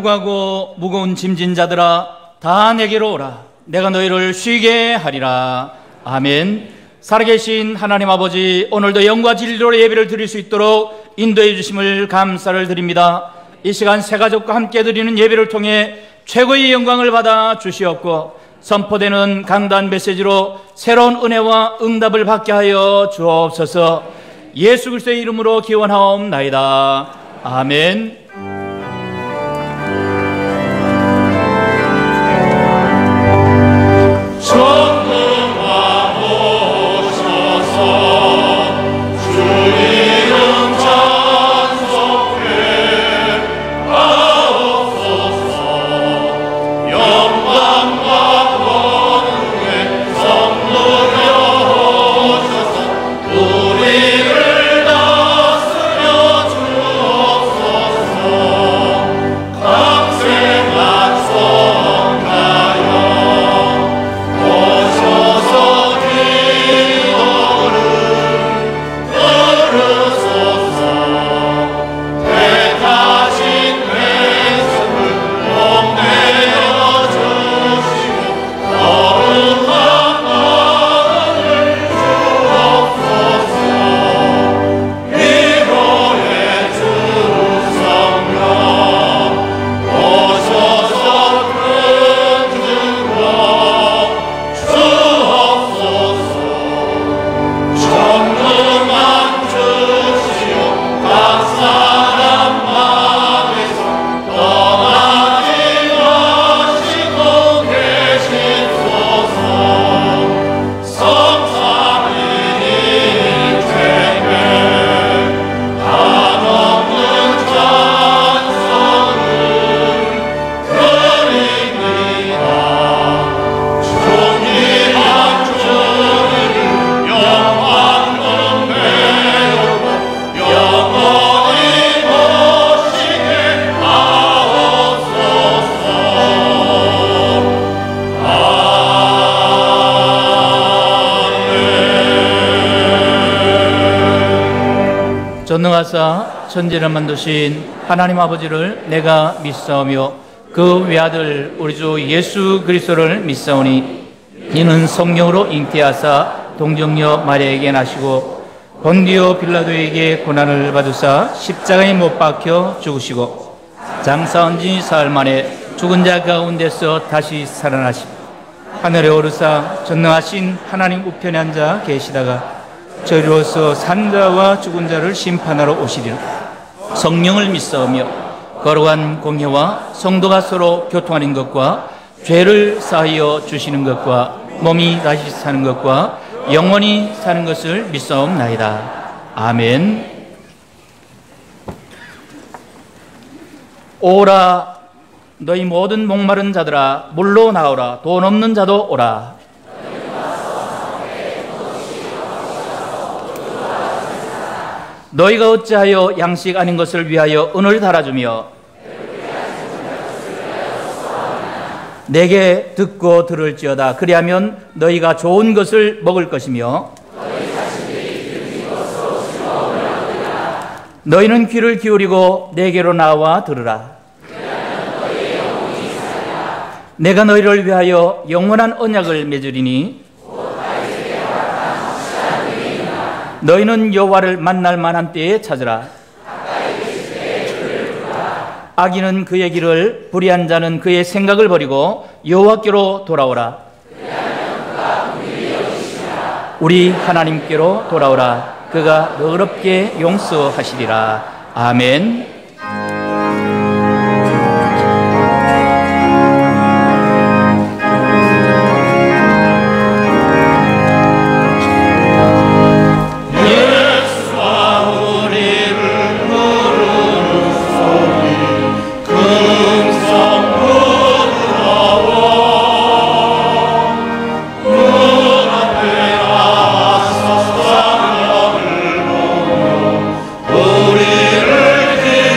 수고하고 무거운 짐진 자들아 다 내게로 오라. 내가 너희를 쉬게 하리라. 아멘. 살아계신 하나님 아버지, 오늘도 영과 진리로 예배를 드릴 수 있도록 인도해 주심을 감사를 드립니다. 이 시간 새 가족과 함께 드리는 예배를 통해 최고의 영광을 받아 주시옵고 선포되는 강단 메시지로 새로운 은혜와 응답을 받게 하여 주옵소서. 예수 그리스도의 이름으로 기원하옵나이다. 아멘. 전능하사 천지를 만드신 하나님 아버지를 내가 믿사오며 그 외아들 우리 주 예수 그리스도를 믿사오니 이는 성령으로 잉태하사 동정녀 마리아에게 나시고 본디오 빌라도에게 고난을 받으사 십자가에 못 박혀 죽으시고 장사한 지 사흘 만에 죽은 자 가운데서 다시 살아나시고 하늘에 오르사 전능하신 하나님 우편에 앉아 계시다가 저리로서 산자와 죽은 자를 심판하러 오시리라. 성령을 믿사오며 거룩한 공회와 성도가 서로 교통하는 것과 죄를 사하여 주시는 것과 몸이 다시 사는 것과 영원히 사는 것을 믿사옵나이다. 아멘. 오라 너희 모든 목마른 자들아 물로 나오라. 돈 없는 자도 오라. 너희가 어찌하여 양식 아닌 것을 위하여 은을 달아주며 내게 듣고 들을지어다. 그리하면 너희가 좋은 것을 먹을 것이며 너희는 귀를 기울이고 내게로 나와 들으라. 내가 너희를 위하여 영원한 언약을 맺으리니 너희는 여호와를 만날 만한 때에 찾으라. 악인은 그의 길을, 불의한 자는 그의 생각을 버리고 여호와께로 돌아오라. 우리 하나님께로 돌아오라. 그가 너그럽게 용서하시리라. 아멘. 우리를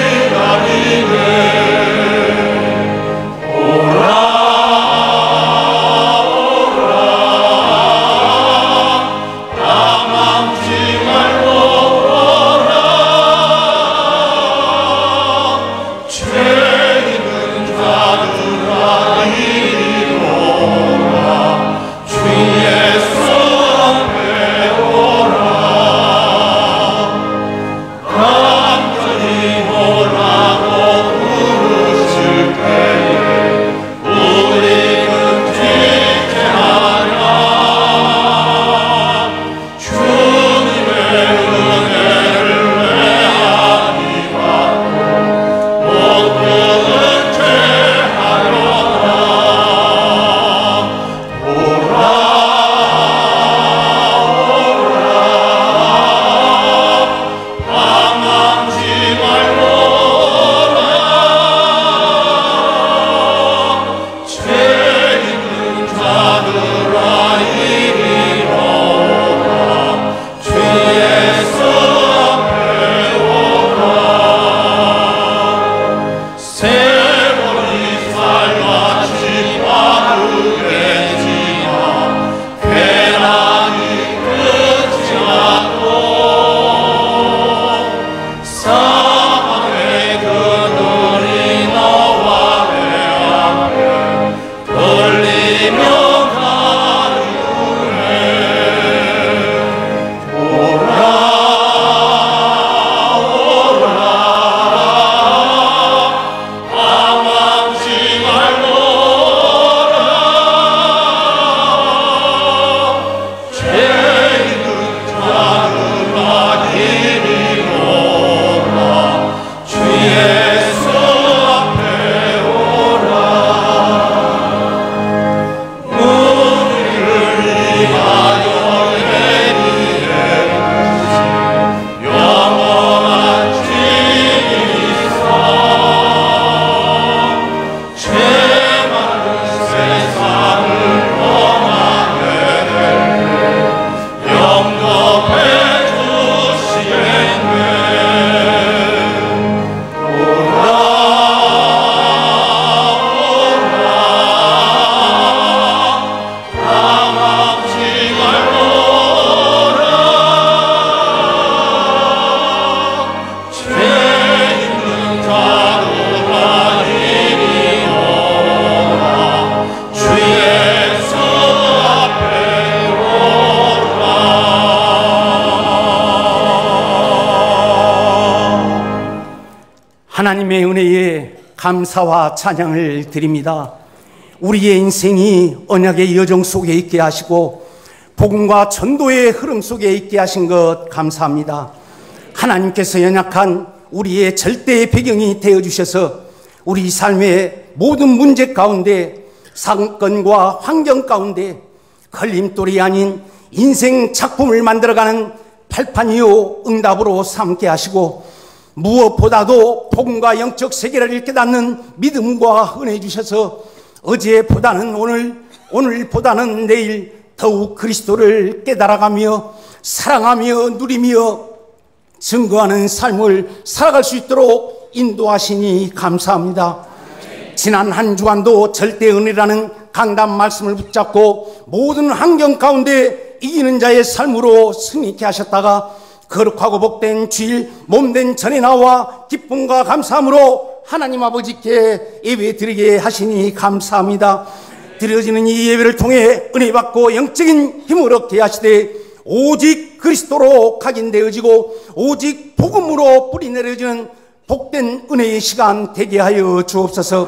하나님의 은혜에 감사와 찬양을 드립니다. 우리의 인생이 언약의 여정 속에 있게 하시고 복음과 전도의 흐름 속에 있게 하신 것 감사합니다. 하나님께서 연약한 우리의 절대의 배경이 되어주셔서 우리 삶의 모든 문제 가운데, 사건과 환경 가운데 걸림돌이 아닌 인생 작품을 만들어가는 발판이요 응답으로 삼게 하시고, 무엇보다도 복음과 영적 세계를 깨닫는 믿음과 은혜 주셔서 어제보다는 오늘, 오늘보다는 내일 더욱 그리스도를 깨달아가며 사랑하며 누리며 증거하는 삶을 살아갈 수 있도록 인도하시니 감사합니다. 지난 한 주간도 절대 은혜라는 강단 말씀을 붙잡고 모든 환경 가운데 이기는 자의 삶으로 승리케 하셨다가 거룩하고 복된 주일 몸된 전에 나와 기쁨과 감사함으로 하나님 아버지께 예배 드리게 하시니 감사합니다. 드려지는 이 예배를 통해 은혜 받고 영적인 힘을 얻게 하시되 오직 그리스도로 각인되어지고 오직 복음으로 뿌리 내려지는 복된 은혜의 시간 되게 하여 주옵소서.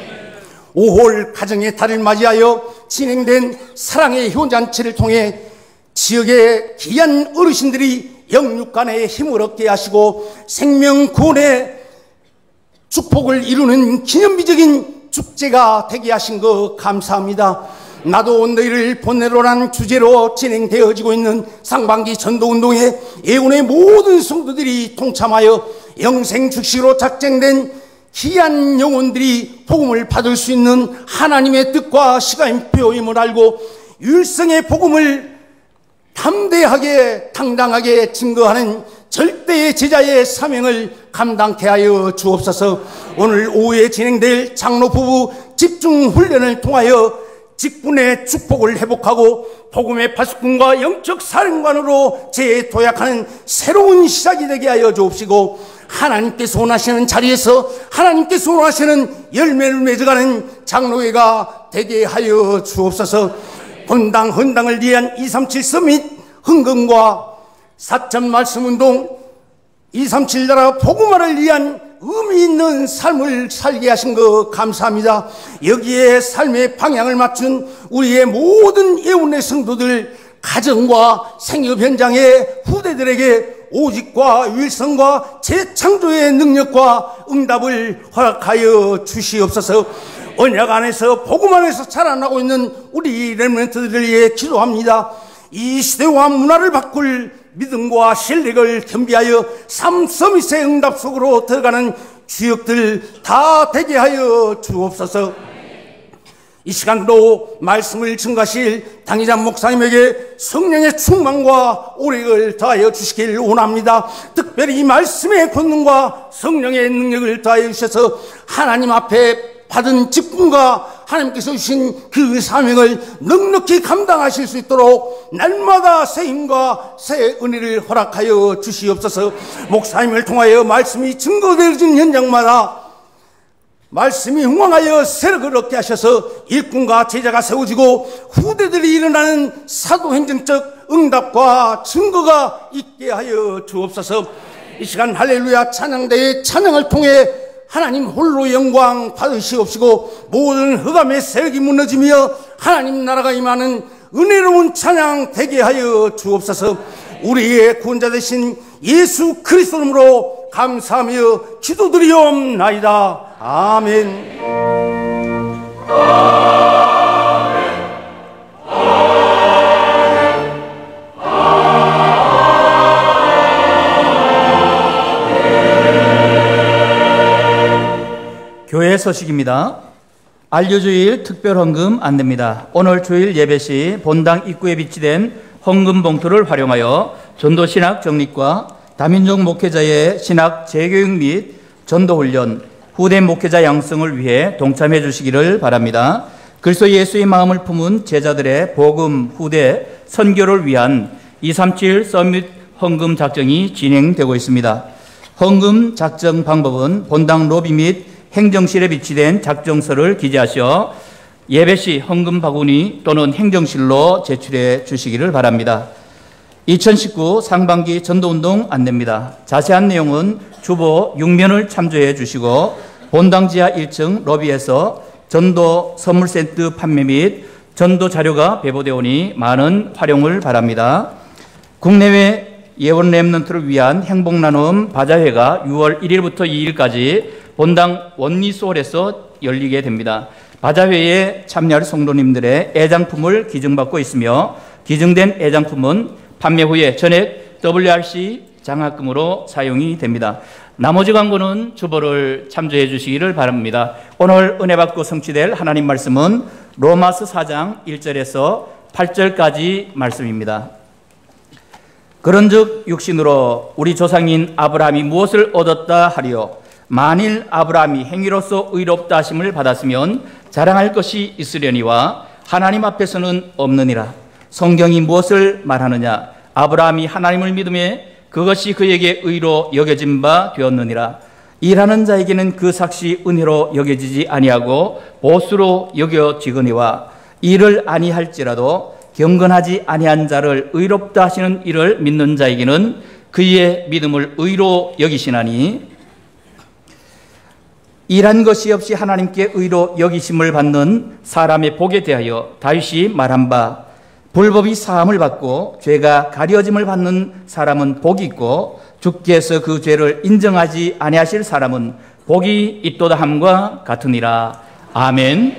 5월 가정의 달을 맞이하여 진행된 사랑의 효잔치를 통해 지역의 귀한 어르신들이 영육간의 힘을 얻게 하시고 생명 구원의 축복을 이루는 기념비적인 축제가 되게 하신 것 감사합니다. 나도 너희를 보내로라는 주제로 진행되어지고 있는 상반기 전도운동에 예언의 모든 성도들이 통참하여 영생 즉시로 작정된 귀한 영혼들이 복음을 받을 수 있는 하나님의 뜻과 시간표임을 알고 율성의 복음을 담대하게 당당하게 증거하는 절대의 제자의 사명을 감당케 하여 주옵소서. 오늘 오후에 진행될 장로 부부 집중 훈련을 통하여 직분의 축복을 회복하고 복음의 파수꾼과 영적 사령관으로 재도약하는 새로운 시작이 되게 하여 주옵시고, 하나님께서 원하시는 자리에서 하나님께서 원하시는 열매를 맺어가는 장로회가 되게 하여 주옵소서. 본당 헌당을 위한 237 서밋 헌금과 사천 말씀운동 237 나라 복음화를 위한 의미 있는 삶을 살게 하신 것 감사합니다. 여기에 삶의 방향을 맞춘 우리의 모든 예언의 성도들, 가정과 생업 현장의 후대들에게 오직과 유일성과 재창조의 능력과 응답을 허락하여 주시옵소서. 언약 안에서 복음 안에서 자라나고 있는 우리 렘넌트들을 위해 기도합니다. 이 시대와 문화를 바꿀 믿음과 실력을 겸비하여 삶 서밋의 응답 속으로 들어가는 주역들 다 되게 하여 주옵소서. 이 시간도 말씀을 증거하실 당의자 목사님에게 성령의 충만과 오력을 더하여 주시길 원합니다. 특별히 이 말씀의 권능과 성령의 능력을 더하여 주셔서 하나님 앞에 받은 직분과 하나님께서 주신 그 사명을 넉넉히 감당하실 수 있도록 날마다 새 힘과 새 은혜를 허락하여 주시옵소서. 목사님을 통하여 말씀이 증거되어진 현장마다 말씀이 흥왕하여 세력을 얻게 하셔서 일꾼과 제자가 세워지고 후대들이 일어나는 사도행전적 응답과 증거가 있게 하여 주옵소서. 이 시간 할렐루야 찬양대의 찬양을 통해 하나님 홀로 영광 받으시옵시고 모든 흑암의 세력이 무너지며 하나님 나라가 임하는 은혜로운 찬양 되게 하여 주옵소서. 우리의 구원자 되신 예수 그리스도 이름으로 감사하며 기도드리옵나이다. 아멘. 교회 소식입니다. 안료주일 특별헌금 안내입니다. 오늘 주일 예배시 본당 입구에 비치된 헌금 봉투를 활용하여 전도신학 정립과 다민족 목회자의 신학 재교육 및 전도훈련, 후대 목회자 양성을 위해 동참해 주시기를 바랍니다. 그리스도 예수의 마음을 품은 제자들의 복음 후대 선교를 위한 237 서밋 헌금 작정이 진행되고 있습니다. 헌금 작정 방법은 본당 로비 및 행정실에 비치된 작정서를 기재하셔 예배시 헌금 바구니 또는 행정실로 제출해 주시기를 바랍니다. 2019 상반기 전도운동 안내입니다. 자세한 내용은 주보 6면을 참조해 주시고 본당 지하 1층 로비에서 전도 선물센트 판매 및 전도 자료가 배부되어 오니 많은 활용을 바랍니다. 국내외 예원 렘넌트를 위한 행복나눔 바자회가 6월 1일부터 2일까지 본당 원리소홀에서 열리게 됩니다. 바자회에 참여할 성도님들의 애장품을 기증받고 있으며 기증된 애장품은 판매 후에 전액 WRC 장학금으로 사용이 됩니다. 나머지 광고는 주보를 참조해 주시기를 바랍니다. 오늘 은혜 받고 성취될 하나님 말씀은 로마서 4장 1절에서 8절까지 말씀입니다. 그런즉 육신으로 우리 조상인 아브라함이 무엇을 얻었다 하리요? 만일 아브라함이 행위로서 의롭다 하심을 받았으면 자랑할 것이 있으려니와 하나님 앞에서는 없느니라. 성경이 무엇을 말하느냐? 아브라함이 하나님을 믿음에 그것이 그에게 의로 여겨진 바 되었느니라. 일하는 자에게는 그 삭시 은혜로 여겨지지 아니하고 보수로 여겨지거니와 일을 아니할지라도 경건하지 아니한 자를 의롭다 하시는 이를 믿는 자에게는 그의 믿음을 의로 여기시나니 일한 것이 없이 하나님께 의로 여기심을 받는 사람의 복에 대하여 다윗이 말한 바 불법이 사함을 받고 죄가 가려짐을 받는 사람은 복이 있고 주께서 그 죄를 인정하지 아니하실 사람은 복이 있도다 함과 같으니라. 아멘.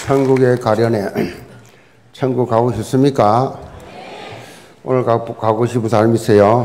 천국에 가려네. 천국 가고 싶습니까? 오늘 가고 싶은 사람 있어요?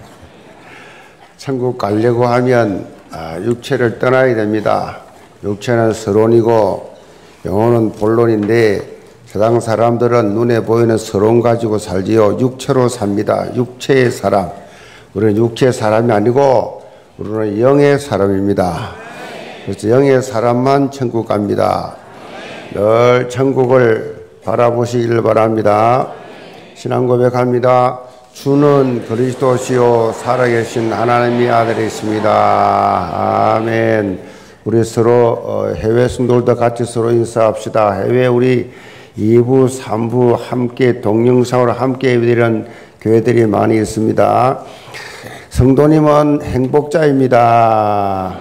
천국 가려고 하면 육체를 떠나야 됩니다. 육체는 서론이고 영혼은 본론인데 세상 사람들은 눈에 보이는 서론 가지고 살지요. 육체로 삽니다. 육체의 사람. 우리는 육체의 사람이 아니고 우리는 영의 사람입니다. 그래서 영의 사람만 천국 갑니다. 늘 천국을 바라보시길 바랍니다. 신앙 고백합니다. 주는 그리스도시요 살아계신 하나님의 아들이십니다. 아멘. 우리 서로 해외 성도들도 같이 서로 인사합시다. 해외 우리 2부, 3부 함께 동영상으로 함께 예배드리는 교회들이 많이 있습니다. 성도님은 행복자입니다.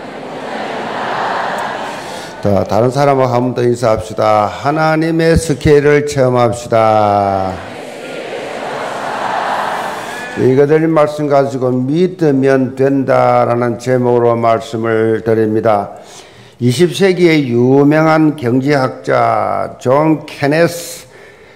자, 다른 사람하고 한 번 더 인사합시다. 하나님의 스케일을 체험합시다. 이거 드린 말씀 가지고 믿으면 된다라는 제목으로 말씀을 드립니다. 20세기의 유명한 경제학자 존 케네스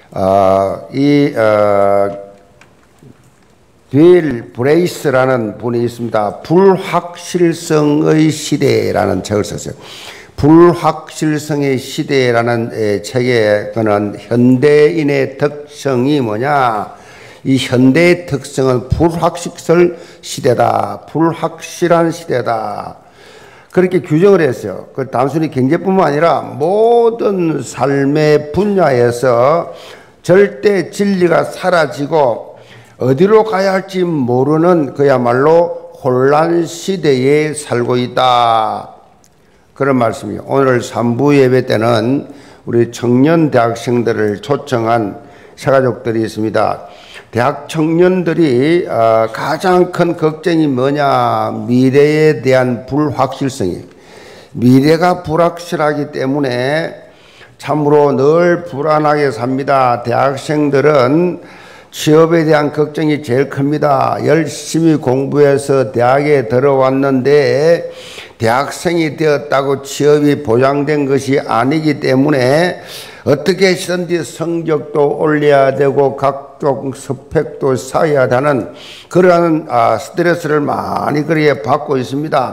빌 브레이스라는 분이 있습니다. 불확실성의 시대라는 책을 썼어요. 불확실성의 시대라는 책에 그는 현대인의 특성이 뭐냐? 이 현대의 특성은 불확실성 시대다. 불확실한 시대다. 그렇게 규정을 했어요. 그 단순히 경제뿐만 아니라 모든 삶의 분야에서 절대 진리가 사라지고 어디로 가야 할지 모르는 그야말로 혼란 시대에 살고 있다. 그런 말씀이에요. 오늘 3부 예배 때는 우리 청년 대학생들을 초청한 새가족들이 있습니다. 대학 청년들이 가장 큰 걱정이 뭐냐? 미래에 대한 불확실성이에요. 미래가 불확실하기 때문에 참으로 늘 불안하게 삽니다. 대학생들은 취업에 대한 걱정이 제일 큽니다. 열심히 공부해서 대학에 들어왔는데 대학생이 되었다고 취업이 보장된 것이 아니기 때문에 어떻게 해서든지 성적도 올려야 되고 각종 스펙도 쌓아야 하는 그러한 스트레스를 많이 그렇게 받고 있습니다.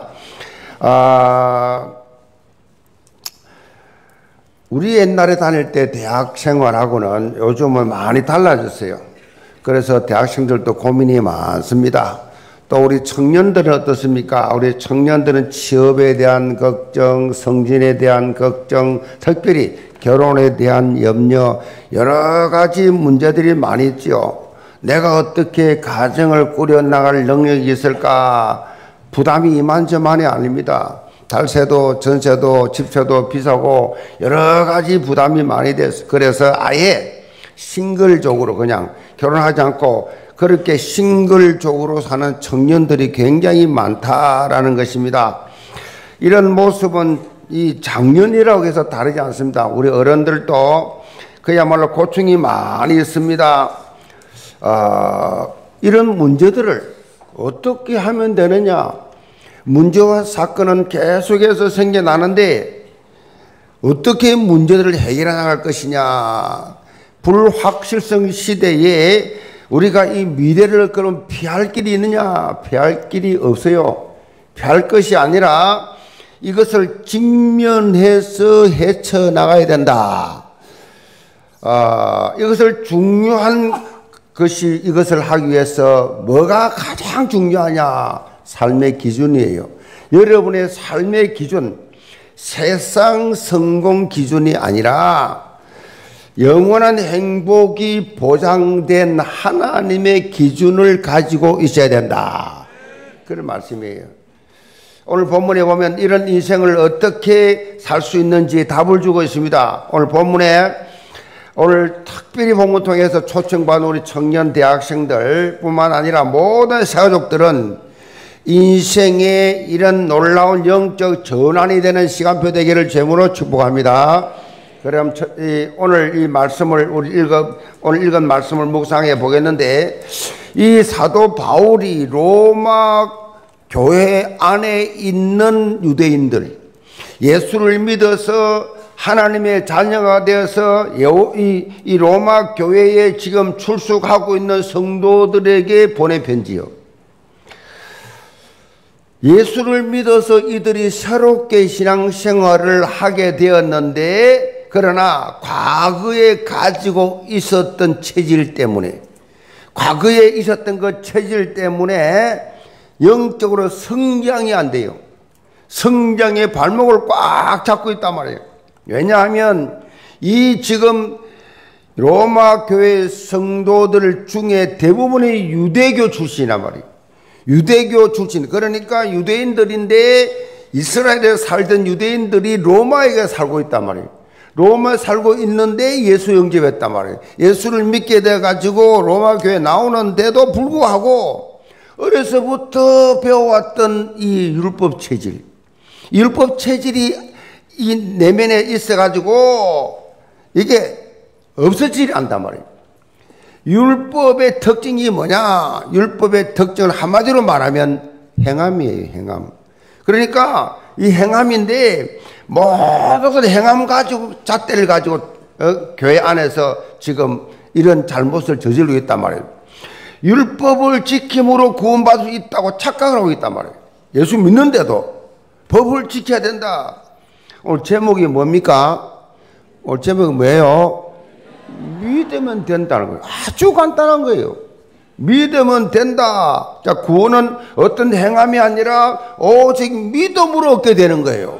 우리 옛날에 다닐 때 대학 생활하고는 요즘은 많이 달라졌어요. 그래서 대학생들도 고민이 많습니다. 또 우리 청년들은 어떻습니까? 우리 청년들은 취업에 대한 걱정, 승진에 대한 걱정, 특별히 결혼에 대한 염려, 여러 가지 문제들이 많이 있죠. 내가 어떻게 가정을 꾸려나갈 능력이 있을까? 부담이 이만저만이 아닙니다. 달세도, 전세도, 집세도 비싸고 여러 가지 부담이 많이 돼서 그래서 아예 싱글적으로 그냥 결혼하지 않고 그렇게 싱글적으로 사는 청년들이 굉장히 많다라는 것입니다. 이런 모습은 이 작년이라고 해서 다르지 않습니다. 우리 어른들도 그야말로 고충이 많이 있습니다. 이런 문제들을 어떻게 하면 되느냐? 문제와 사건은 계속해서 생겨나는데 어떻게 문제들을 해결해 나갈 것이냐? 불확실성 시대에 우리가 이 미래를 그럼 피할 길이 있느냐? 피할 길이 없어요. 피할 것이 아니라 이것을 직면해서 헤쳐나가야 된다. 이것을 중요한 것이 이것을 하기 위해서 뭐가 가장 중요하냐? 삶의 기준이에요. 여러분의 삶의 기준, 세상 성공 기준이 아니라 영원한 행복이 보장된 하나님의 기준을 가지고 있어야 된다. 그런 말씀이에요. 오늘 본문에 보면 이런 인생을 어떻게 살 수 있는지 답을 주고 있습니다. 오늘 본문에 오늘 특별히 본문 통해서 초청받은 우리 청년 대학생들 뿐만 아니라 모든 새가족들은 인생의 이런 놀라운 영적 전환이 되는 시간표 되기를 제물로 축복합니다. 그럼 오늘 이 말씀을 오늘 읽은 말씀을 묵상해 보겠는데 이 사도 바울이 로마 교회 안에 있는 유대인들 예수를 믿어서 하나님의 자녀가 되어서 이 로마 교회에 지금 출석하고 있는 성도들에게 보낸 편지요. 예수를 믿어서 이들이 새롭게 신앙생활을 하게 되었는데, 그러나 과거에 가지고 있었던 체질 때문에, 과거에 있었던 그 체질 때문에 영적으로 성장이 안 돼요. 성장의 발목을 꽉 잡고 있단 말이에요. 왜냐하면 이 지금 로마 교회 성도들 중에 대부분이 유대교 출신이란 말이에요. 유대교 출신, 그러니까 유대인들인데 이스라엘에 살던 유대인들이 로마에 살고 있단 말이에요. 로마에 살고 있는데 예수 영접했단 말이에요. 예수를 믿게 돼가지고 로마 교회에 나오는데도 불구하고 어려서부터 배워왔던 이 율법 체질, 율법 체질이 이 내면에 있어가지고 이게 없어지지 않단 말이에요. 율법의 특징이 뭐냐? 율법의 특징은 한마디로 말하면 행함이에요, 행함. 그러니까 이 행함인데 모든 행함 가지고, 잣대를 가지고 교회 안에서 지금 이런 잘못을 저지르고 있단 말이에요. 율법을 지킴으로 구원받을 수 있다고 착각을 하고 있단 말이에요. 예수 믿는데도 법을 지켜야 된다. 오늘 제목이 뭡니까? 오늘 제목이 뭐예요? 믿으면 된다는 거예요. 아주 간단한 거예요. 믿으면 된다. 자, 구원은 어떤 행함이 아니라 오직 믿음으로 얻게 되는 거예요.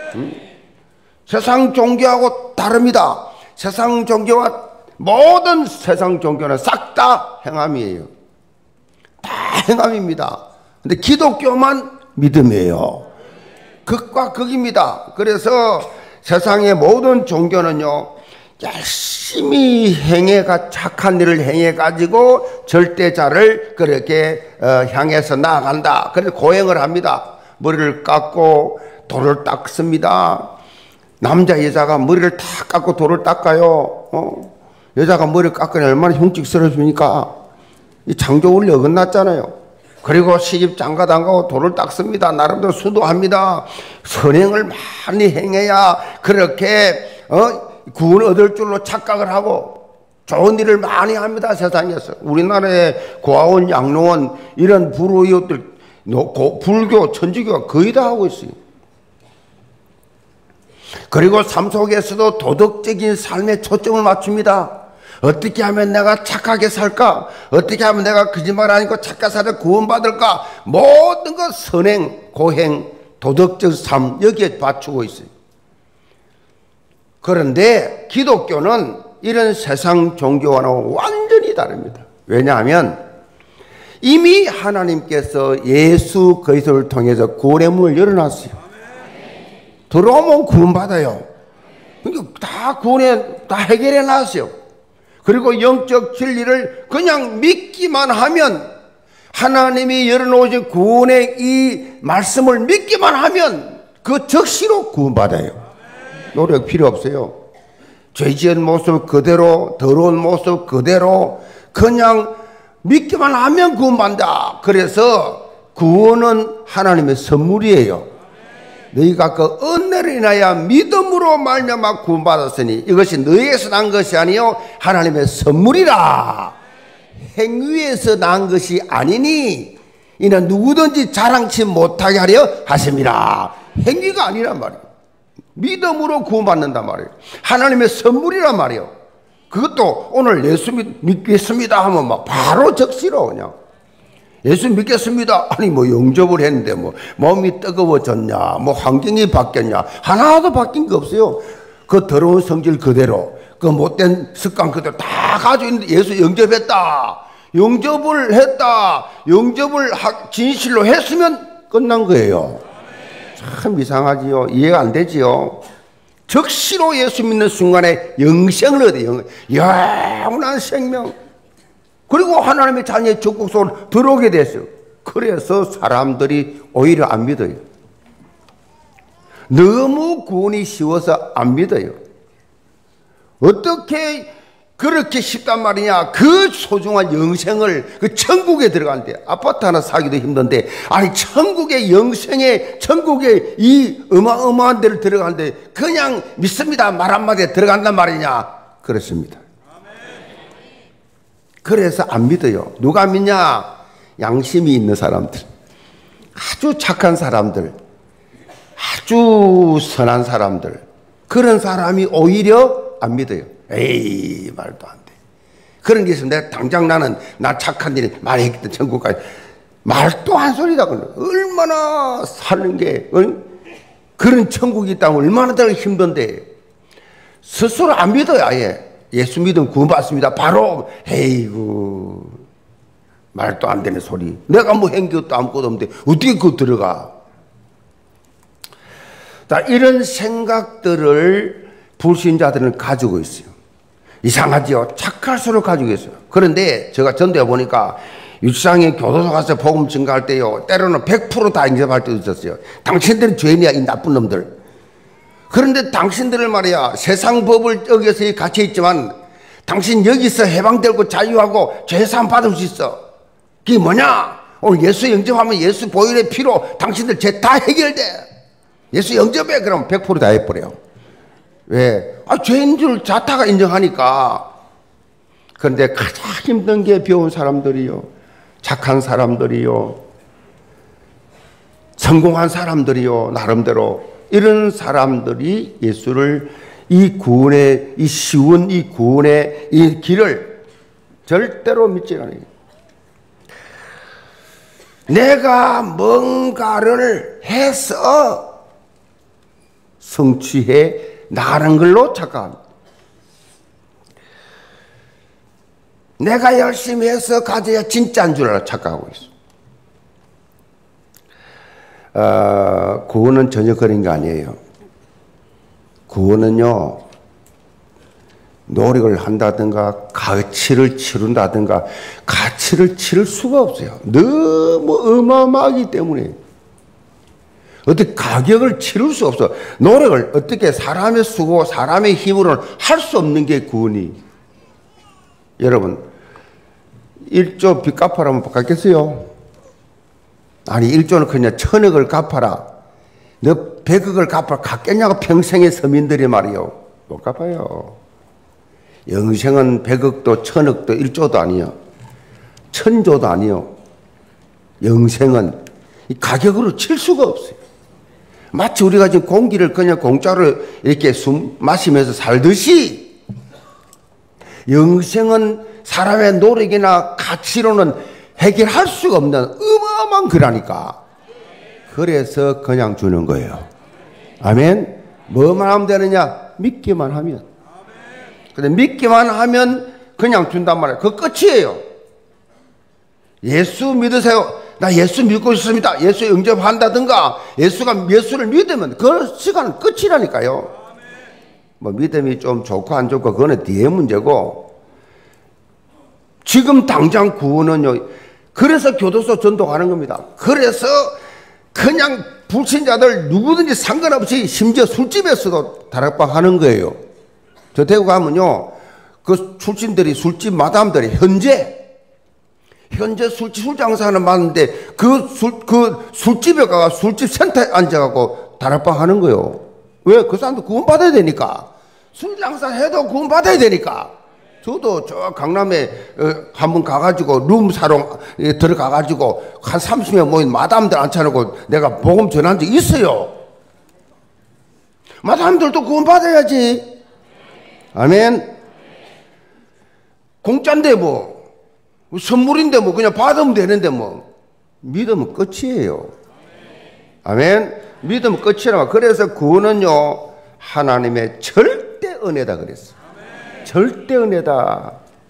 세상 종교하고 다릅니다. 세상 종교와 모든 세상 종교는 싹 다 행함이에요. 다 행함입니다. 근데 기독교만 믿음이에요. 극과 극입니다. 그래서 세상의 모든 종교는요, 열심히 착한 일을 행해가지고 절대자를 그렇게 향해서 나아간다. 그래서 고행을 합니다. 머리를 깎고 돌을 닦습니다. 남자 여자가 머리를 다 깎고 돌을 닦아요. 여자가 머리를 깎으니 얼마나 흉측스러워집니까? 이 창조원리 어긋났잖아요. 그리고 시집 장가도 안 가고 돌을 닦습니다. 나름대로 수도합니다. 선행을 많이 행해야 그렇게 구원 얻을 줄로 착각을 하고 좋은 일을 많이 합니다. 세상에서. 우리나라의 고아원, 양로원 이런 불우이웃들, 불교, 천주교가 거의 다 하고 있어요. 그리고 삶 속에서도 도덕적인 삶에 초점을 맞춥니다. 어떻게 하면 내가 착하게 살까? 어떻게 하면 내가 거짓말 아니고 착하게 살아 구원받을까? 모든 것 선행, 고행, 도덕적 삶 여기에 맞추고 있어요. 그런데 기독교는 이런 세상 종교와는 완전히 다릅니다. 왜냐하면 이미 하나님께서 예수 그리스도를 통해서 구원의 문을 열어놨어요. 들어오면 구원받아요. 그러니까 다 다 해결해 놨어요. 그리고 영적 진리를 그냥 믿기만 하면, 하나님이 열어놓으신 구원의 이 말씀을 믿기만 하면 그 즉시로 구원받아요. 노력 필요 없어요. 죄 지은 모습 그대로, 더러운 모습 그대로 그냥 믿기만 하면 구원받는다. 그래서 구원은 하나님의 선물이에요. 너희가 그 은혜를 인하여 믿음으로 말미암아 구원받았으니 이것이 너희에서 난 것이 아니요 하나님의 선물이라. 행위에서 난 것이 아니니 이는 누구든지 자랑치 못하게 하려 하심이라. 행위가 아니란 말이에요. 믿음으로 구원받는단 말이에요. 하나님의 선물이란 말이에요. 그것도 오늘 예수 믿겠습니다 하면 막 바로 적시로 그냥 예수 믿겠습니다. 아니 뭐 영접을 했는데 뭐 몸이 뜨거워졌냐, 뭐 환경이 바뀌었냐, 하나도 바뀐 게 없어요. 그 더러운 성질 그대로, 그 못된 습관 그대로 다 가지고 있는데 예수 영접했다. 영접을 했다. 영접을 진실로 했으면 끝난 거예요. 참 이상하지요. 이해가 안 되지요. 적시로 예수 믿는 순간에 영생을 얻어요. 영원한 생명. 그리고 하나님의 자녀의 축복 속으로 들어오게 됐어요. 그래서 사람들이 오히려 안 믿어요. 너무 구원이 쉬워서 안 믿어요. 어떻게 그렇게 쉽단 말이냐. 그 소중한 영생을 그 천국에 들어가는데 아파트 하나 사기도 힘든데 아니 천국의 영생에 천국의 이 어마어마한 데를 들어가는데 그냥 믿습니다 말 한마디에 들어간단 말이냐. 그렇습니다. 그래서 안 믿어요. 누가 믿냐? 양심이 있는 사람들, 아주 착한 사람들, 아주 선한 사람들, 그런 사람이 오히려 안 믿어요. 에이 말도 안 돼. 그런 게 있으면 내가 당장 나 착한 일이 말했기 때문에 천국 가야 말도 안 소리다. 얼마나 사는 게 그런 천국이 있다면 얼마나 더 힘든데 스스로 안 믿어요. 아예 예수 믿으면 구원받습니다 바로. 에이구 말도 안 되는 소리. 내가 뭐 한 것도 아무것도 없는데 어떻게 그거 들어가. 자, 이런 생각들을 불신자들은 가지고 있어요. 이상하지요. 착할수록 가지고 있어요. 그런데 제가 전도해 보니까 유치장에 교도소 가서 복음 증거할 때요, 때로는 100% 다 인정할 때도 있었어요. 당신들은 죄인이야 이 나쁜 놈들. 그런데 당신들을 말이야 세상 법을 어겨서 갇혀 있지만 당신 여기서 해방되고 자유하고 죄사함 받을 수 있어. 그게 뭐냐? 오늘 예수 영접하면 예수 보혈의 피로 당신들 죄 다 해결돼. 예수 영접해. 그럼 100% 다 해버려. 왜? 죄인 줄 자타가 인정하니까. 그런데 가장 힘든 게 배운 사람들이요, 착한 사람들이요, 성공한 사람들이요, 나름대로 이런 사람들이 예수를 이 구원의 이 쉬운 이 구원의 이 길을 절대로 믿지 않아요. 내가 뭔가를 해서 성취해 나가는 걸로 착각합니다. 내가 열심히 해서 가져야 진짜인 줄 알아 착각하고 있어. 구원은 전혀 그런 게 아니에요. 구원은요, 노력을 한다든가 가치를 치른다든가 가치를 치를 수가 없어요. 너무 어마어마하기 때문에 어떻게 가격을 치를 수 없어. 노력을 어떻게 사람의 수고 사람의 힘으로는 할 수 없는 게 구원이. 여러분 1조 빚 갚아라면 갚겠어요? 아니 1조는 그냥 1000억을 갚아라, 너 100억을 갚아라 갚겠냐고 평생의 서민들이 말이요. 못 갚아요. 영생은 100억도 1000억도 1조도 아니요 1000조도 아니요. 영생은 이 가격으로 칠 수가 없어요. 마치 우리가 지금 공기를 그냥 공짜로 이렇게 숨 마시면서 살듯이 영생은 사람의 노력이나 가치로는 해결할 수가 없는 어마어마한 거라니까. 그래서 그냥 주는 거예요. 아멘. 뭐만 하면 되느냐? 믿기만 하면. 근데 믿기만 하면 그냥 준단 말이에요. 그 끝이에요. 예수 믿으세요. 나 예수 믿고 있습니다. 예수 영접한다든가 예수를 믿으면 그 시간은 끝이라니까요. 뭐 믿음이 좀 좋고 안 좋고 그거는 뒤에 문제고, 지금 당장 구원은요, 그래서 교도소 전도하는 겁니다. 그래서 그냥 불신자들 누구든지 상관없이 심지어 술집에서도 다락방 하는 거예요. 저 대구 가면요, 그 출신들이 술집 마담들이 현재 술 장사하는 많은데 그 술집에 가서 술집 센터에 앉아갖고 다락방 하는 거예요. 왜? 그 사람도 구원받아야 되니까. 술 장사해도 구원받아야 되니까. 저도 저 강남에 한번 가가지고 룸 사롱 들어가가지고 한 30명 모인 마담들 앉혀놓고 내가 복음 전한 적 있어요. 마담들도 구원받아야지. 아멘. 공짜인데 뭐 선물인데 뭐 그냥 받으면 되는데 뭐. 믿으면 끝이에요. 아멘. 믿으면 끝이라. 그래서 구원은요, 하나님의 절대 은혜다 그랬어. 절대 은혜다.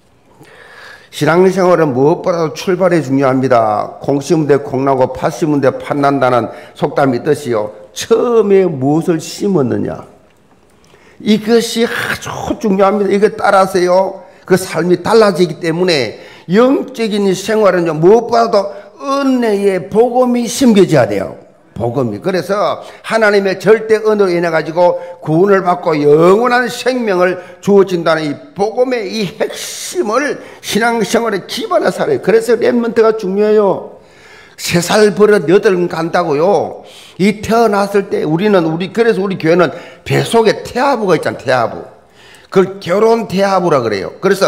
신앙생활은 무엇보다도 출발이 중요합니다. 콩 심은 데 콩 나고 팥 심은 데 팥 난다는 속담이 있듯이요, 처음에 무엇을 심었느냐, 이것이 아주 중요합니다. 이거 따라서요 그 삶이 달라지기 때문에 영적인 생활은요 무엇보다도 은혜의 복음이 심겨져야 돼요. 복음이. 그래서 하나님의 절대 언어로 인해 가지고 구원을 받고 영원한 생명을 주어진다는 이 복음의 이 핵심을 신앙생활에 기반해 살아요. 그래서 렘넌트가 중요해요. 3살 버릇 8은 간다고요. 이 태어났을 때 그래서 우리 교회는 뱃속에 태아부가 있잖아요. 태아부. 그걸 결혼 태아부라 그래요. 그래서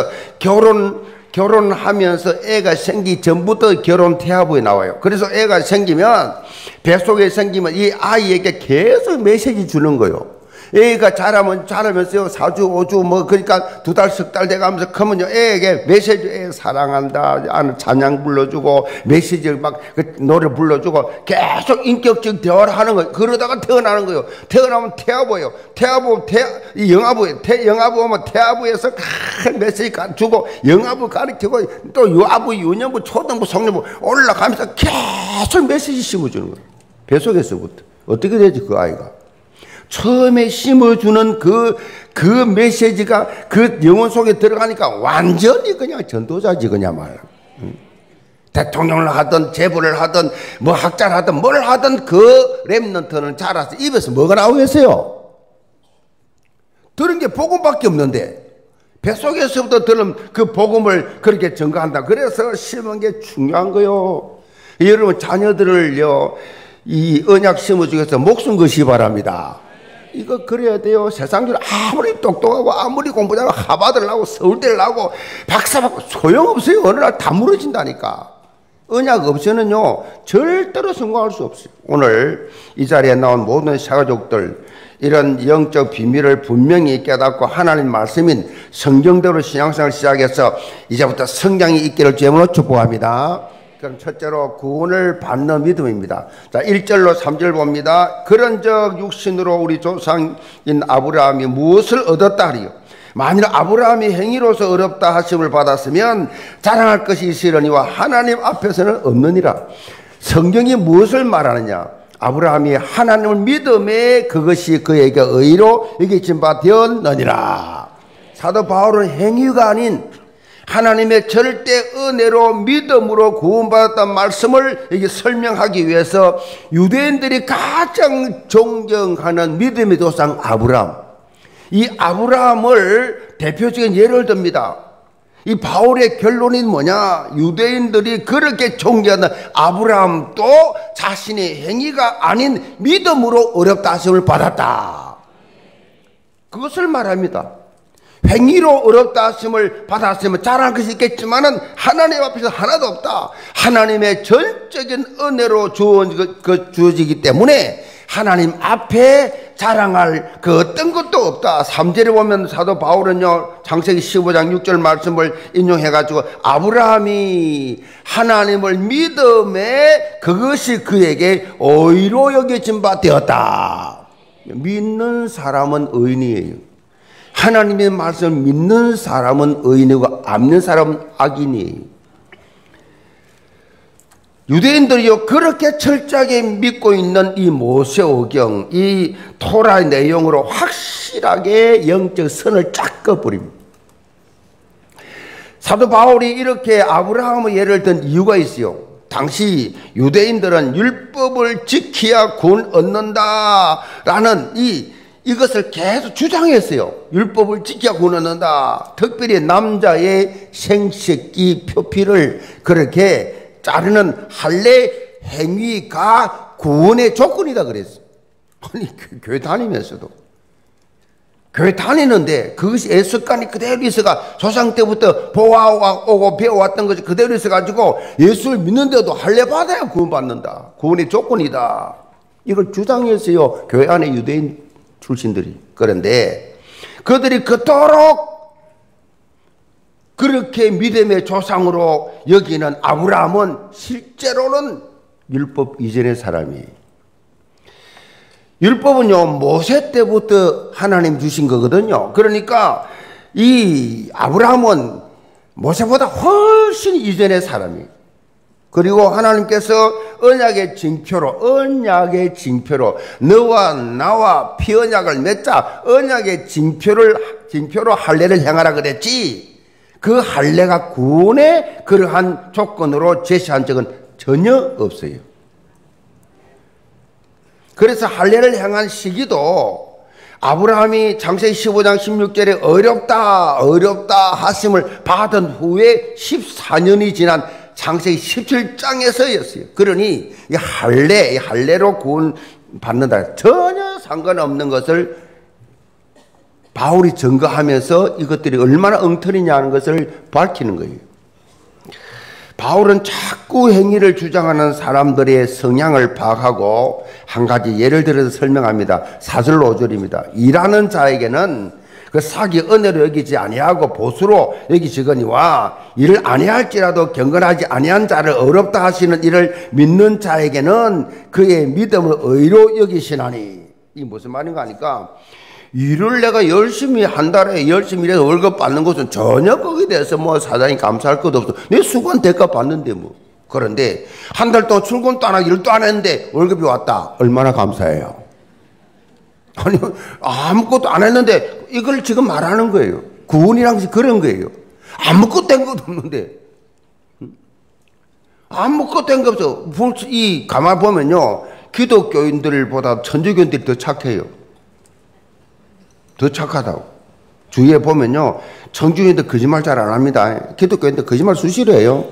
결혼하면서 애가 생기기 전부터 결혼 태아부에 나와요. 그래서 애가 생기면, 뱃속에 생기면 이 아이에게 계속 메시지 주는 거예요. 애가 자라면서요, 4주, 5주, 그러니까 2달, 3달 돼가면서 크면요, 애에게 메시지, 애 사랑한다, 찬양 불러주고, 메시지를 노래 불러주고, 계속 인격적 대화를 하는 거예요. 그러다가 태어나는 거예요. 태어나면 태아부예요. 영아부 오면 태아부에서 메시지 주고, 영아부 가르치고, 또 유아부, 유년부, 초등부, 성년부 올라가면서 계속 메시지 심어주는 거예요. 뱃속에서부터. 어떻게 되지, 그 아이가? 처음에 심어주는 그 메시지가 그 영혼 속에 들어가니까 완전히 그냥 전도자지, 그냥 말이야. 대통령을 하든, 재벌을 하든, 학자를 하든, 뭘 하든 그 렘넌트는 자라서 입에서 뭐가 나오겠어요? 들은 게 복음밖에 없는데, 뱃속에서부터 들은 그 복음을 그렇게 전가한다. 그래서 심은 게 중요한 거요. 여러분, 자녀들을요, 이 언약 심어주기 위해서 목숨 거시 바랍니다. 이거 그래야 돼요. 세상적으로 아무리 똑똑하고 아무리 공부 잘하고 하버드를 나고 서울대를 나고 박사 받고 소용없어요. 어느 날 다 무너진다니까. 언약 없이는요 절대로 성공할 수 없어요. 오늘 이 자리에 나온 모든 사가족들, 이런 영적 비밀을 분명히 깨닫고 하나님 말씀인 성경대로 신앙생활을 시작해서 이제부터 성장이 있기를 주님으로 축복합니다. 그럼 첫째로 구원을 받는 믿음입니다. 자, 1절로 3절 봅니다. 그런즉 육신으로 우리 조상인 아브라함이 무엇을 얻었다 하리요? 만일 아브라함이 행위로서 어렵다 하심을 받았으면 자랑할 것이 있으려니와 하나님 앞에서는 없느니라. 성경이 무엇을 말하느냐? 아브라함이 하나님을 믿음에 그것이 그에게 의로 여겨진 바 되었느니라. 사도 바울은 행위가 아닌 하나님의 절대 은혜로 믿음으로 구원받았다는 말씀을 여기 설명하기 위해서 유대인들이 가장 존경하는 믿음의 조상 아브라함, 이 아브라함을 대표적인 예를 듭니다. 이 바울의 결론이 뭐냐? 유대인들이 그렇게 존경하는 아브라함도 자신의 행위가 아닌 믿음으로 어렵다 하심을 받았다. 그것을 말합니다. 행위로 어렵다 하심을 받았으면 잘할 것이 있겠지만은 하나님 앞에서 하나도 없다. 하나님의 전적인 은혜로 주어지기 때문에 하나님 앞에 자랑할 그 어떤 것도 없다. 3절에 보면 사도 바울은요, 창세기 15장 6절 말씀을 인용해가지고 아브라함이 하나님을 믿음에 그것이 그에게 의로 여겨진 바 되었다. 믿는 사람은 의인이에요. 하나님의 말씀을 믿는 사람은 의인이고 안 믿는 사람은 악인이에요. 유대인들이요 그렇게 철저하게 믿고 있는 이 모세오경, 이 토라의 내용으로 확실하게 영적 선을 쫙 그어버립니다. 사도 바울이 이렇게 아브라함의 예를 든 이유가 있어요. 당시 유대인들은 율법을 지켜야 구원 얻는다라는 이것을 계속 주장했어요. 율법을 지켜야 구원 얻는다. 특별히 남자의 생식기 표피를 그렇게 자르는 할례 행위가 구원의 조건이다 그랬어요. 아니, 교회 다니면서도. 교회 다니는데 그것이 습관이 그대로 있어가 조상 때부터 보아오고 배워왔던 것이 그대로 있어가지고 예수를 믿는데도 할례 받아야 구원받는다. 구원의 조건이다. 이걸 주장했어요. 교회 안에 유대인 출신들이. 그런데 그들이 그토록 그렇게 믿음의 조상으로 여기는 아브라함은 실제로는 율법 이전의 사람이에요. 율법은요 모세 때부터 하나님 주신 거거든요. 그러니까 이 아브라함은 모세보다 훨씬 이전의 사람이에요. 그리고 하나님께서 언약의 징표로 너와 나와 피언약을 맺자. 언약의 징표로 할례를 행하라 그랬지. 그 할례가 구원의 그러한 조건으로 제시한 적은 전혀 없어요. 그래서 할례를 행한 시기도 아브라함이 창세기 15장 16절에 어렵다 하심을 받은 후에 14년이 지난 창세기 17장에서였어요. 그러니 이 할례로 구원 받는다 전혀 상관없는 것을 바울이 증거하면서 이것들이 얼마나 엉터리냐는 것을 밝히는 거예요. 바울은 자꾸 행위를 주장하는 사람들의 성향을 파악하고 한 가지 예를 들어서 설명합니다. 4절 5절입니다. 일하는 자에게는 그 사기 은혜로 여기지 아니하고 보수로 여기시거니와 이를 아니할지라도 경건하지 아니한 자를 어렵다 하시는 이를 믿는 자에게는 그의 믿음을 의로 여기시나니. 이게 무슨 말인가 하니까 일을 내가 열심히 한 달에 열심히 일해서 월급 받는 것은 전혀 거기에 대해서 뭐 사장이 감사할 것도 없어. 내 수고한 대가 받는데 뭐. 그런데 한 달 동안 출근도 안 하고 일도 안 했는데 월급이 왔다. 얼마나 감사해요. 아니 아무것도 안 했는데 이걸 지금 말하는 거예요. 구원이란 것이 그런 거예요. 아무것도 된 것도 없는데 아무것도 된 거 없어. 이 가만 보면요 기독교인들보다 천주교인들이 더 착해요. 더 착하다고. 주위에 보면요 천주교인들 거짓말 잘 안 합니다. 기독교인들 거짓말 수시로 해요.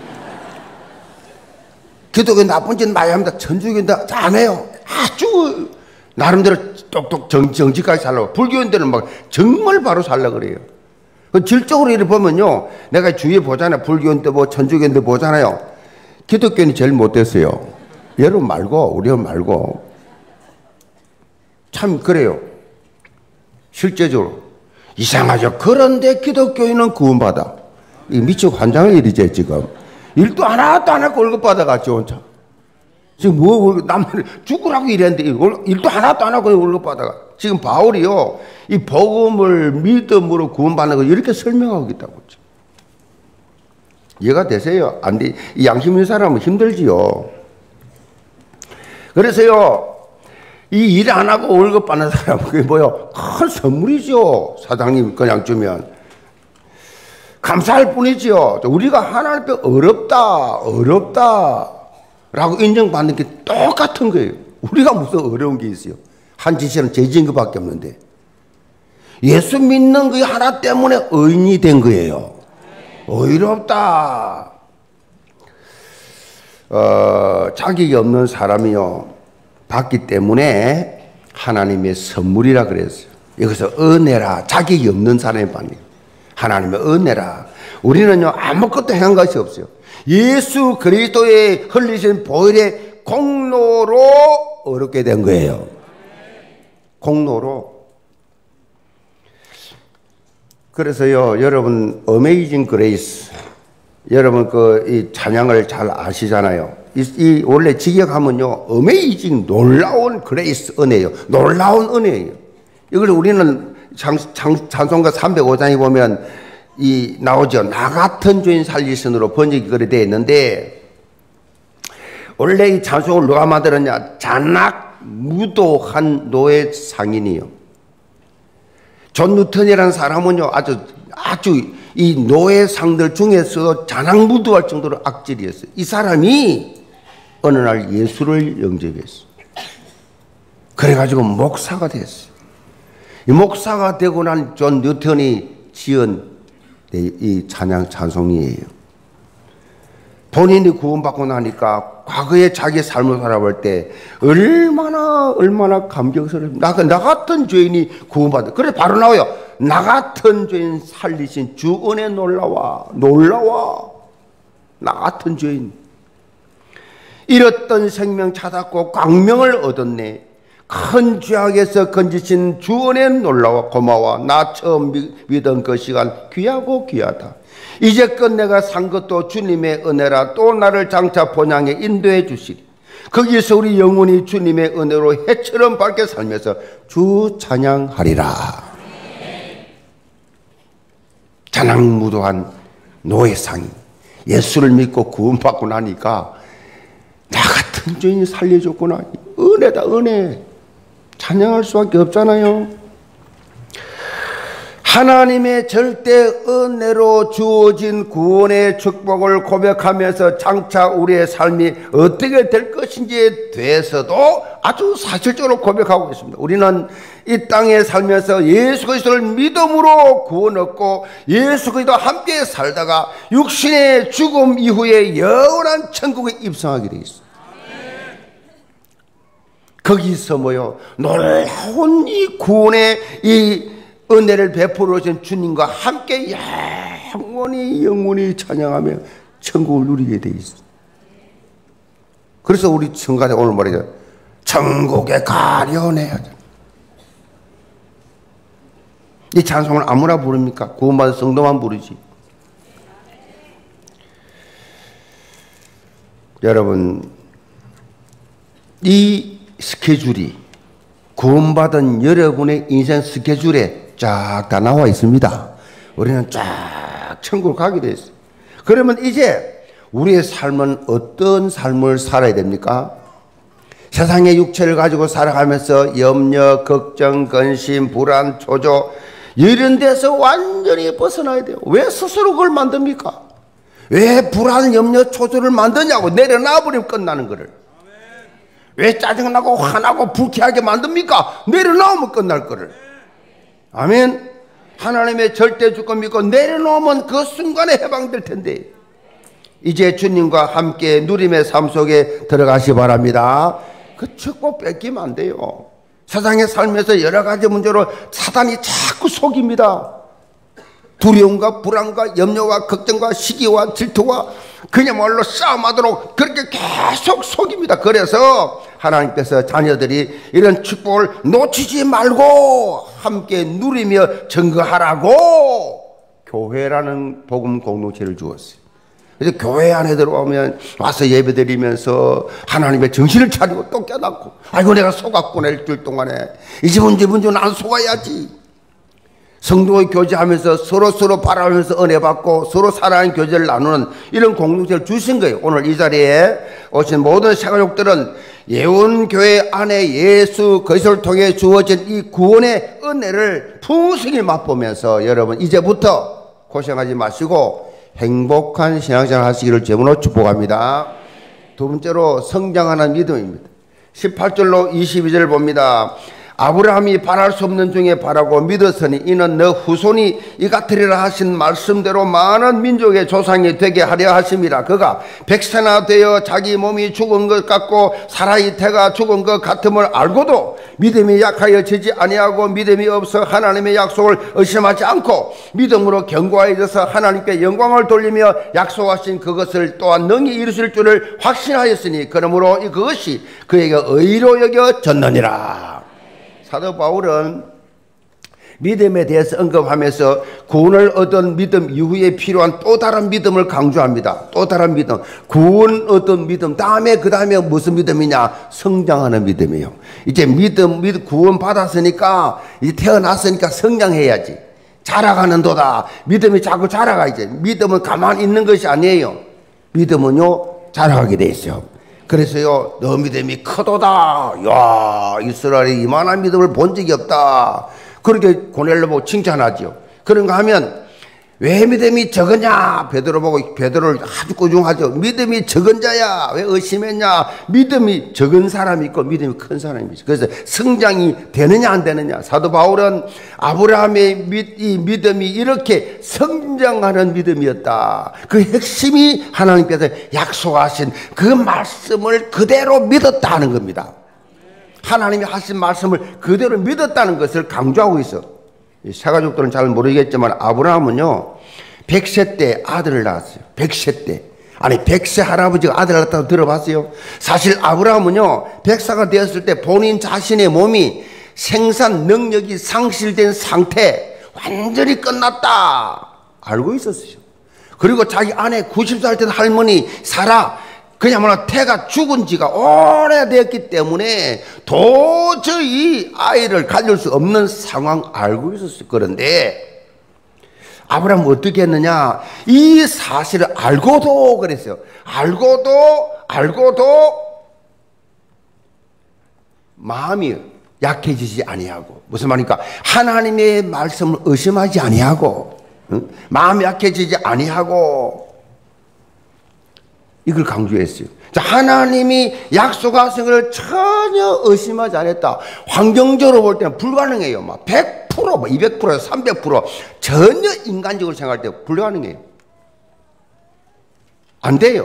기독교인 나쁜 짓 많이 합니다. 천주교인들 안 해요. 아주 나름대로 똑똑 정직하게 살라고. 불교인들은 막 정말 바로 살려고 그래요. 질적으로 이렇게 보면요 내가 주위에 보잖아요. 불교인들 뭐 천주교인들 보잖아요. 기독교인이 제일 못됐어요. 여러분 말고 우리 말고. 참 그래요. 실제적으로 이상하죠. 그런데 기독교인은 구원받아. 이 미치고 환장할 일이지 지금. 일도 하나도 안 하고 월급 받아갔죠 혼자. 지금 뭐 남들 죽으라고 일했는데 일도 하나도 안 하고 월급 받아가. 지금 바울이요 이 복음을 믿음으로 구원받는 거 이렇게 설명하고 있다고. 이해가 되세요? 안 돼. 이 양심 있는 사람은 힘들지요. 그래서요 이 일 안 하고 월급 받는 사람은 그게 뭐요? 큰 선물이죠. 사장님 그냥 주면 감사할 뿐이죠. 우리가 하나님 앞에 어렵다 라고 인정받는 게 똑같은 거예요. 우리가 무슨 어려운 게 있어요. 한 짓이는 죄 지은 것밖에 없는데 예수 믿는 그 하나 때문에 의인이 된 거예요. 의롭다. 자격이 없는 사람이요 받기 때문에 하나님의 선물이라 그랬어요. 여기서 은혜라. 자격이 없는 사람이 받는 거예요. 하나님의 은혜라. 우리는요 아무것도 행한 것이 없어요. 예수 그리스도의 흘리신 보혈의 공로로 어렵게 된 거예요. 공로로. 그래서요 여러분 어메이징 그레이스 여러분 이 찬양을 잘 아시잖아요. 이 원래 직역하면요 어메이징 놀라운 그레이스 은혜예요. 놀라운 은혜예요. 이걸 우리는 찬송가 305장에 보면 이 나오죠. 나 같은 죄인 살리신으로 번역이 그래 되어 있는데 원래 이 찬송을 누가 만들었냐? 잔악 무도한 노예 상인이요. 존 뉴턴이라는 사람은요 아주 이 노예상들 중에서 잔악무도할 정도로 악질이었어요. 이 사람이 어느 날 예수를 영접했어요. 그래가지고 목사가 됐어요. 이 목사가 되고 난 존 뉴턴이 지은 이 찬송이에요. 본인이 구원받고 나니까 과거에 자기의 삶을 살아볼 때 얼마나 감격스러워요. 나 같은 죄인이 구원받아. 그래 바로 나와요. 나 같은 죄인 살리신 주 은혜 놀라워. 나 같은 죄인 잃었던 생명 찾았고 광명을 얻었네. 큰 죄악에서 건지신 주 은혜 놀라워 고마워. 나 처음 믿은 그 시간 귀하고 귀하다. 이제껏 내가 산 것도 주님의 은혜라. 또 나를 장차 본향에 인도해 주시리. 거기서 우리 영혼이 주님의 은혜로 해처럼 밝게 살면서 주 찬양하리라. 찬양무도한 노예상이 예수를 믿고 구원받고 나니까 나 같은 죄인이 살려줬구나. 은혜다 은혜. 찬양할 수밖에 없잖아요. 하나님의 절대 은혜로 주어진 구원의 축복을 고백하면서 장차 우리의 삶이 어떻게 될 것인지에 대해서도 아주 사실적으로 고백하고 있습니다. 우리는 이 땅에 살면서 예수 그리스도를 믿음으로 구원 얻고 예수 그리스도와 함께 살다가 육신의 죽음 이후에 영원한 천국에 입성하게 되어 있습니다. 거기서 뭐요? 놀라운 이 구원의 이 은혜를 베풀어 주신 주님과 함께 영원히 찬양하며 천국을 누리게 돼 있어. 그래서 우리 성가대 오늘 말이죠. 천국에 가려내야 돼. 이 찬송을 아무나 부릅니까? 구원받은 성도만 부르지. 여러분, 이 스케줄이 구원받은 여러분의 인생 스케줄에 쫙 다 나와 있습니다. 우리는 쫙 천국을 가게 돼 있어요. 그러면 이제 우리의 삶은 어떤 삶을 살아야 됩니까? 세상의 육체를 가지고 살아가면서 염려, 걱정, 근심, 불안, 초조 이런 데서 완전히 벗어나야 돼요. 왜 스스로 그걸 만듭니까? 왜 불안, 염려, 초조를 만드냐고. 내려놔버리면 끝나는 거를. 왜 짜증나고 화나고 불쾌하게 만듭니까? 내려놓으면 끝날 거를. 아멘. 하나님의 절대 주권 믿고 내려놓으면 그 순간에 해방될 텐데, 이제 주님과 함께 누림의 삶 속에 들어가시 바랍니다. 그 축복 뺏기면 안 돼요. 세상에 살면서 여러 가지 문제로 사단이 자꾸 속입니다. 두려움과 불안과 염려와 걱정과 시기와 질투와 그야말로 싸움하도록 그렇게 계속 속입니다. 그래서 하나님께서 자녀들이 이런 축복을 놓치지 말고 함께 누리며 증거하라고 교회라는 복음 공동체를 주었어요. 그래서 교회 안에 들어오면 와서 예배드리면서 하나님의 정신을 차리고 또 깨닫고, 아이고 내가 속았구나 일주일 동안에 이 집은 난 속아야지. 성도의 교제하면서 서로 바라보면서 은혜 받고 서로 사랑하는 교제를 나누는 이런 공동체를 주신 거예요. 오늘 이 자리에 오신 모든 새가족들은 예원교회 안에 예수 그리스도를 통해 주어진 이 구원의 은혜를 풍성히 맛보면서 여러분 이제부터 고생하지 마시고 행복한 신앙생활 하시기를 제문으로 축복합니다. 두 번째로 성장하는 믿음입니다. 18절로 22절 봅니다. 아브라함이 바랄 수 없는 중에 바라고 믿었으니 이는 너 후손이 이같으리라 하신 말씀대로 많은 민족의 조상이 되게 하려 하심이라. 그가 백세나 되어 자기 몸이 죽은 것 같고 사라의 태가 죽은 것 같음을 알고도 믿음이 약하여 지지 아니하고 믿음이 없어 하나님의 약속을 의심하지 않고 믿음으로 견고하여져서 하나님께 영광을 돌리며 약속하신 그것을 또한 능히 이루실 줄을 확신하였으니 그러므로 그것이 그에게 의로 여겨졌느니라. 사도 바울은 믿음에 대해서 언급하면서 구원을 얻은 믿음 이후에 필요한 또 다른 믿음을 강조합니다. 또 다른 믿음, 구원 얻은 믿음, 그 다음에 무슨 믿음이냐? 성장하는 믿음이에요. 이제 구원 받았으니까, 이제 태어났으니까 성장해야지. 자라가는도다. 믿음이 자꾸 자라가야지. 믿음은 가만히 있는 것이 아니에요. 믿음은요, 자라가게 돼 있어요. 그래서요, 너 믿음이 크도다. 야, 이스라엘이 이만한 믿음을 본 적이 없다. 그렇게 고넬로 보고 칭찬하죠. 그런가 하면 왜 믿음이 적으냐? 베드로 보고 베드로를 아주 꾸중하죠. 믿음이 적은 자야. 왜 의심했냐? 믿음이 적은 사람이 있고 믿음이 큰 사람이 있어. 그래서 성장이 되느냐 안 되느냐. 사도 바울은 아브라함의 이 믿음이 이렇게 성장하는 믿음이었다. 그 핵심이 하나님께서 약속하신 그 말씀을 그대로 믿었다는 겁니다. 하나님이 하신 말씀을 그대로 믿었다는 것을 강조하고 있어. 새가족들은 잘 모르겠지만 아브라함은요 100세 때 아들을 낳았어요. 100세 때. 아니 100세 할아버지가 아들을 낳았다고 들어봤어요? 사실 아브라함은요 100세가 되었을 때 본인 자신의 몸이 생산 능력이 상실된 상태, 완전히 끝났다 알고 있었어요. 그리고 자기 아내 90살 된 할머니 사라, 그야말로 태가 죽은 지가 오래되었기 때문에 도저히 아이를 가질 수 없는 상황 알고 있었어요. 그런데 아브라함은 어떻게 했느냐? 이 사실을 알고도 그랬어요. 알고도 마음이 약해지지 아니하고, 무슨 말입니까? 하나님의 말씀을 의심하지 아니하고, 마음이 약해지지 아니하고, 이걸 강조했어요. 자, 하나님이 약속하신 것을 전혀 의심하지 않았다. 환경적으로 볼 때는 불가능해요. 막 100%, 뭐 200%, 300% 전혀 인간적으로 생각할 때 불가능해요. 안 돼요.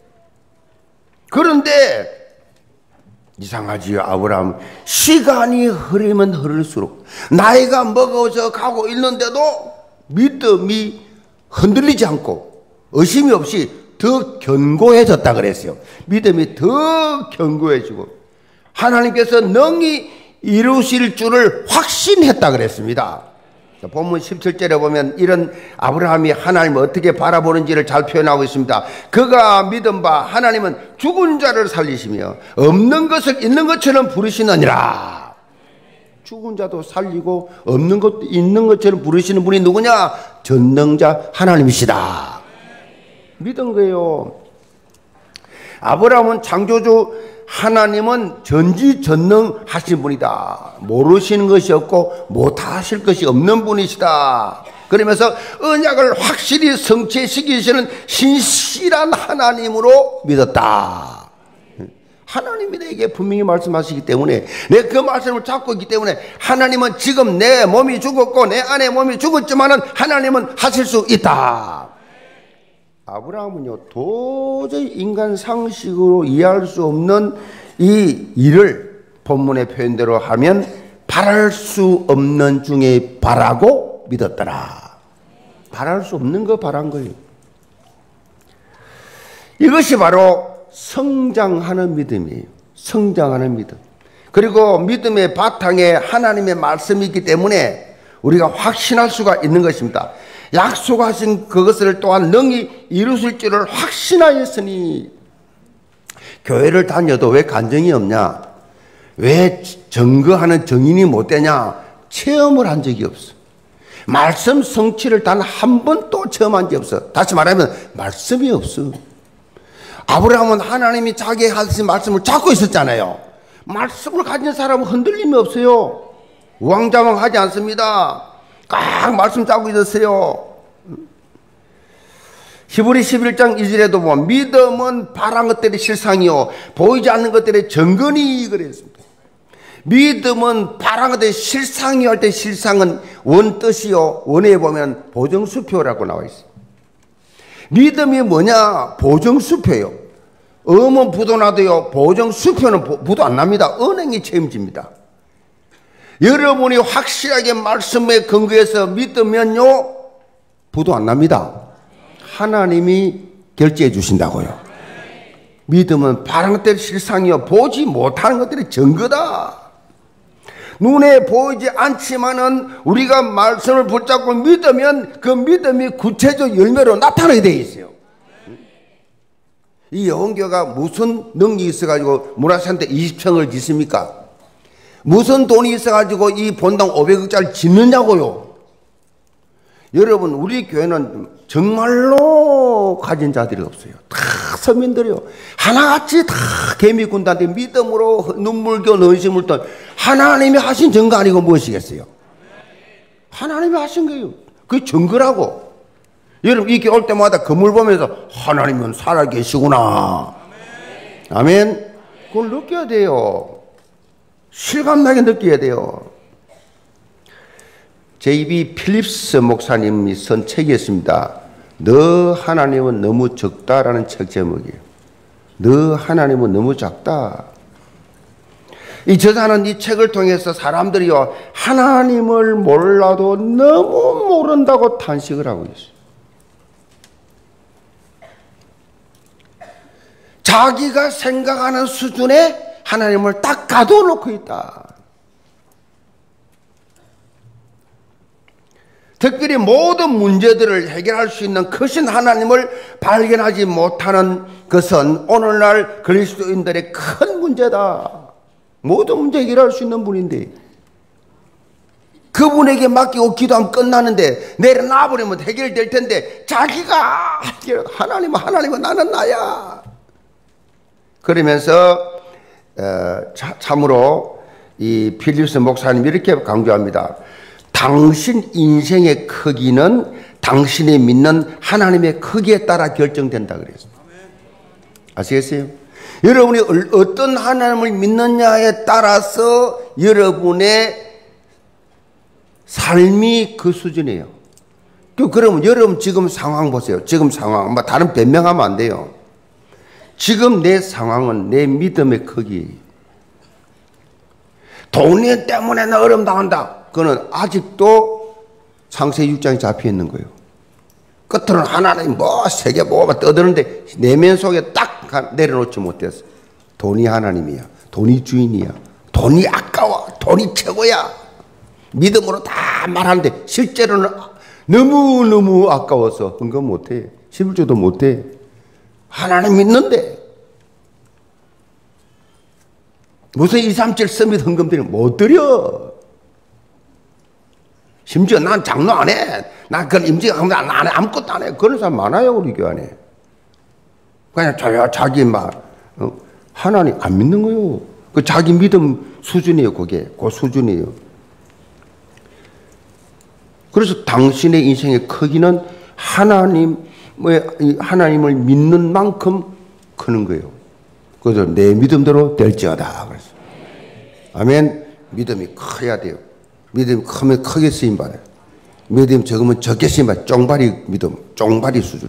그런데 이상하지요. 아브라함 시간이 흐르면 흐를수록 나이가 먹어져 가고 있는데도 믿음이 흔들리지 않고 의심이 없이 더 견고해졌다 그랬어요. 믿음이 더 견고해지고 하나님께서 능히 이루실 줄을 확신했다 그랬습니다. 본문 17절에 보면 이런 아브라함이 하나님을 어떻게 바라보는지를 잘 표현하고 있습니다. 그가 믿은 바 하나님은 죽은 자를 살리시며 없는 것을 있는 것처럼 부르시느니라. 죽은 자도 살리고 없는 것도 있는 것처럼 부르시는 분이 누구냐? 전능자 하나님이시다. 믿은 거예요. 아브라함은 창조주 하나님은 전지전능하신 분이다. 모르시는 것이 없고 못하실 것이 없는 분이시다. 그러면서 언약을 확실히 성취시키시는 신실한 하나님으로 믿었다. 하나님이 내게 분명히 말씀하시기 때문에 내가 그 말씀을 잡고 있기 때문에 하나님은 지금 내 몸이 죽었고 내 안에 몸이 죽었지만은 하나님은 하실 수 있다. 아브라함은요 도저히 인간 상식으로 이해할 수 없는 이 일을 본문의 표현대로 하면 바랄 수 없는 중에 바라고 믿었더라. 바랄 수 없는 거 바란 거예요. 이것이 바로 성장하는 믿음이에요. 성장하는 믿음. 그리고 믿음의 바탕에 하나님의 말씀이 있기 때문에 우리가 확신할 수가 있는 것입니다. 약속하신 그것을 또한 능히 이루실 줄을 확신하였으니. 교회를 다녀도 왜 간증이 없냐? 왜 증거하는 증인이 못 되냐? 체험을 한 적이 없어. 말씀 성취를 단 한 번도 체험한 적이 없어. 다시 말하면 말씀이 없어. 아브라함은 하나님이 자기 하신 말씀을 잡고 있었잖아요. 말씀을 가진 사람은 흔들림이 없어요. 우왕좌왕하지 않습니다. 꽉 말씀 잡고 있었어요. 히브리 11장 2절에도 보면 믿음은 바란 것들의 실상이요 보이지 않는 것들의 증거니 그랬습니다. 믿음은 바란 것들의 실상이요 할 때 실상은 원뜻이요 원어에 보면 보정수표라고 나와 있어요. 믿음이 뭐냐? 보정수표예요. 음은 부도 나도요 보정수표는 부도 안 납니다. 은행이 책임집니다. 여러분이 확실하게 말씀에 근거해서 믿으면요 부도 안 납니다. 하나님이 결제해 주신다고요. 믿음은 바란 것들의 실상이요 보지 못하는 것들의 증거다. 눈에 보이지 않지만은 우리가 말씀을 붙잡고 믿으면 그 믿음이 구체적 열매로 나타나게 되어 있어요. 이 여원교가 무슨 능력이 있어가지고 문화센터 20평을 짓습니까? 무슨 돈이 있어가지고 이 본당 500억짜리 짓느냐고요. 여러분 우리 교회는 정말로 가진 자들이 없어요. 다 서민들이요. 하나같이 다 개미군단데 믿음으로 눈물겨 의심을 던 하나님이 하신 증거 아니고 무엇이겠어요? 하나님이 하신 거예요. 그게 증거라고. 여러분 이 교회 올 때마다 건물 보면서 하나님은 살아계시구나. 아멘. 그걸 느껴야 돼요. 실감나게 느껴야 돼요. J.B. 필립스 목사님이 쓴 책이 있습니다. 너 하나님은 너무 적다라는 책 제목이에요. 너 하나님은 너무 작다. 이 저자는 이 책을 통해서 사람들이요 하나님을 몰라도 너무 모른다고 탄식을 하고 있어요. 자기가 생각하는 수준에 하나님을 딱 가둬놓고 있다. 특별히 모든 문제들을 해결할 수 있는 크신 하나님을 발견하지 못하는 것은 오늘날 그리스도인들의 큰 문제다. 모든 문제 해결할 수 있는 분인데 그분에게 맡기고 기도하면 끝나는데 내려놔버리면 해결될 텐데 자기가 하나님은 나는 나야. 그러면서 참으로 이 필립스 목사님이 이렇게 강조합니다. 당신 인생의 크기는 당신이 믿는 하나님의 크기에 따라 결정된다 그랬어요. 아시겠어요? 여러분이 어떤 하나님을 믿느냐에 따라서 여러분의 삶이 그 수준이에요. 그러면 여러분 지금 상황 보세요. 지금 상황, 뭐 다른 변명하면 안 돼요. 지금 내 상황은 내 믿음의 크기. 돈 때문에 나 어려움 당한다. 그거는 아직도 창세기 6장에 잡혀 있는 거예요. 끝으로는 하나님 뭐 세계 뭐가 떠드는데 내면 속에 딱 내려놓지 못했어. 돈이 하나님이야. 돈이 주인이야. 돈이 아까워. 돈이 최고야. 믿음으로 다 말하는데 실제로는 너무너무 아까워서 헌금 못해. 11조도 못해. 하나님 믿는데 무슨 237 서밋 헌금 드리면 못 드려. 심지어 난 장로 안 해. 난 그런 임직하면 안 해. 아무것도 안 해. 그런 사람 많아요, 우리 교회 안에. 그냥 자기 하나님 안 믿는 거예요. 그 자기 믿음 수준이에요, 그게. 그 수준이에요. 그래서 당신의 인생의 크기는 하나님을 믿는 만큼 크는 거예요. 그래서 내 믿음대로 될지어다. 그래서. 아멘. 믿음이 커야 돼요. 믿음이 크면 크게 쓰임받아요. 믿음이 적으면 적게 쓰임받아요. 쫑발이 믿음, 쫑발이 수준.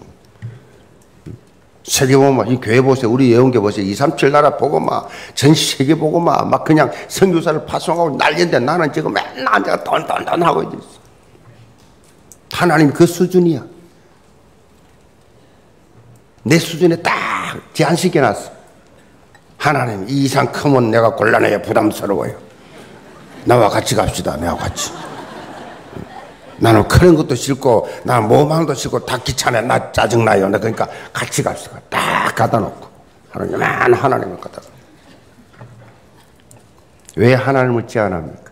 세계 보면, 이 교회 보세요. 우리 예언교 보세요. 237 나라 보고 전 세계 보고 막 그냥 선교사를 파송하고 난리인데 나는 지금 맨날 앉아서 돈 하고 있어. 하나님 그 수준이야. 내 수준에 딱 제한시켜놨어. 하나님 이 이상 크면 내가 곤란해요. 부담스러워요. 나와 같이 갑시다. 나와 같이. 나는 그런 것도 싫고 나 모망도 싫고 다 귀찮아. 나 짜증나요. 그러니까 같이 갑시다. 딱 갖다 놓고 하나님을 갖다 놓고. 왜 하나님을 제한합니까?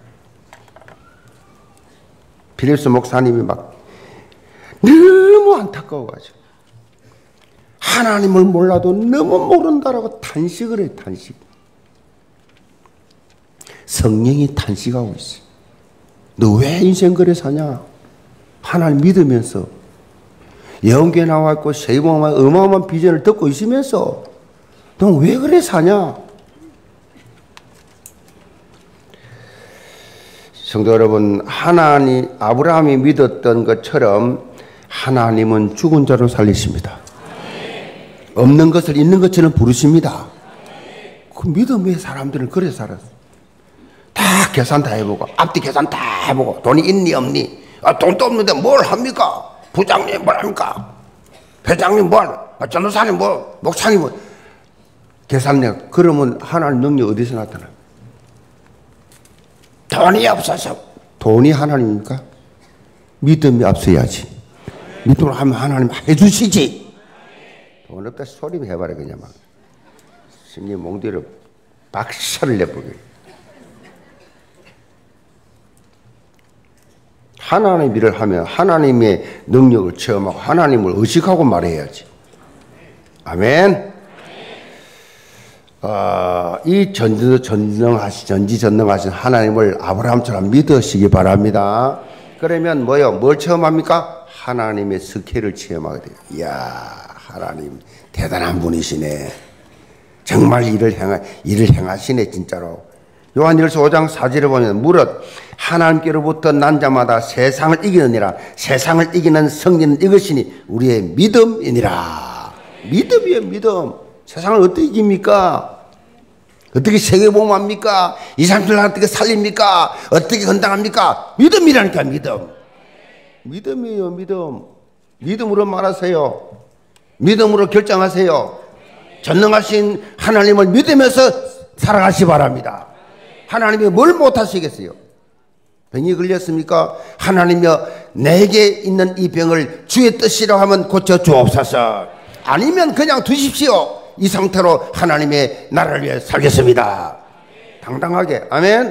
필립스 목사님이 막 너무 안타까워가지고 하나님을 몰라도 너무 모른다라고 탄식을 해요. 탄식. 성령이 탄식하고 있어요. 너 왜 인생 그래 사냐? 하나님 믿으면서 예언교회 나와 있고 세이봉만 어마어마한 비전을 듣고 있으면서 너 왜 그래 사냐? 성도 여러분, 아브라함이 믿었던 것처럼 하나님은 죽은 자로 살리십니다. 없는 것을 있는 것처럼 부르십니다. 그 믿음의 사람들은 그래 살았어. 다 계산 다 해보고, 앞뒤 계산 다 해보고, 돈이 있니 없니? 돈도 없는데 뭘 합니까? 부장님 뭘 합니까? 회장님 뭘? 전도사님 뭘? 목사님 뭘? 계산력. 그러면 하나님 능력 어디서 나타나요? 돈이 없어서. 돈이 하나님입니까? 믿음이 앞서야지. 믿음으로 하면 하나님 해주시지. 돈 없다 소리 해봐라 그냥 막. 심리 몽디로 박살을 내보게. 하나님의 일을 하면 하나님의 능력을 체험하고 하나님을 의식하고 말해야지. 아멘. 이 전지전능하신 하나님을 아브라함처럼 믿으시기 바랍니다. 그러면 뭐요? 뭘 체험합니까? 하나님의 스케일을 체험하게 돼요. 이야, 하나님 대단한 분이시네. 정말 일을 행하시네 진짜로. 요한일서 5장 4절에 보면 무릇 하나님께로부터 난 자마다 세상을 이기느니라. 세상을 이기는 승리는 이것이니 우리의 믿음이니라. 믿음이에요, 믿음. 세상을 어떻게 이깁니까? 어떻게 세계복음합니까? 237을 어떻게 살립니까? 어떻게 건당합니까? 믿음이라니까, 믿음. 믿음이에요, 믿음. 믿음으로 말하세요. 믿음으로 결정하세요. 전능하신 하나님을 믿으면서 살아가시 바랍니다. 하나님이 뭘 못하시겠어요? 병이 걸렸습니까? 하나님이여 내게 있는 이 병을 주의 뜻이라고 하면 고쳐 주옵소서. 아니면 그냥 두십시오. 이 상태로 하나님의 나라를 위해 살겠습니다. 당당하게. 아멘.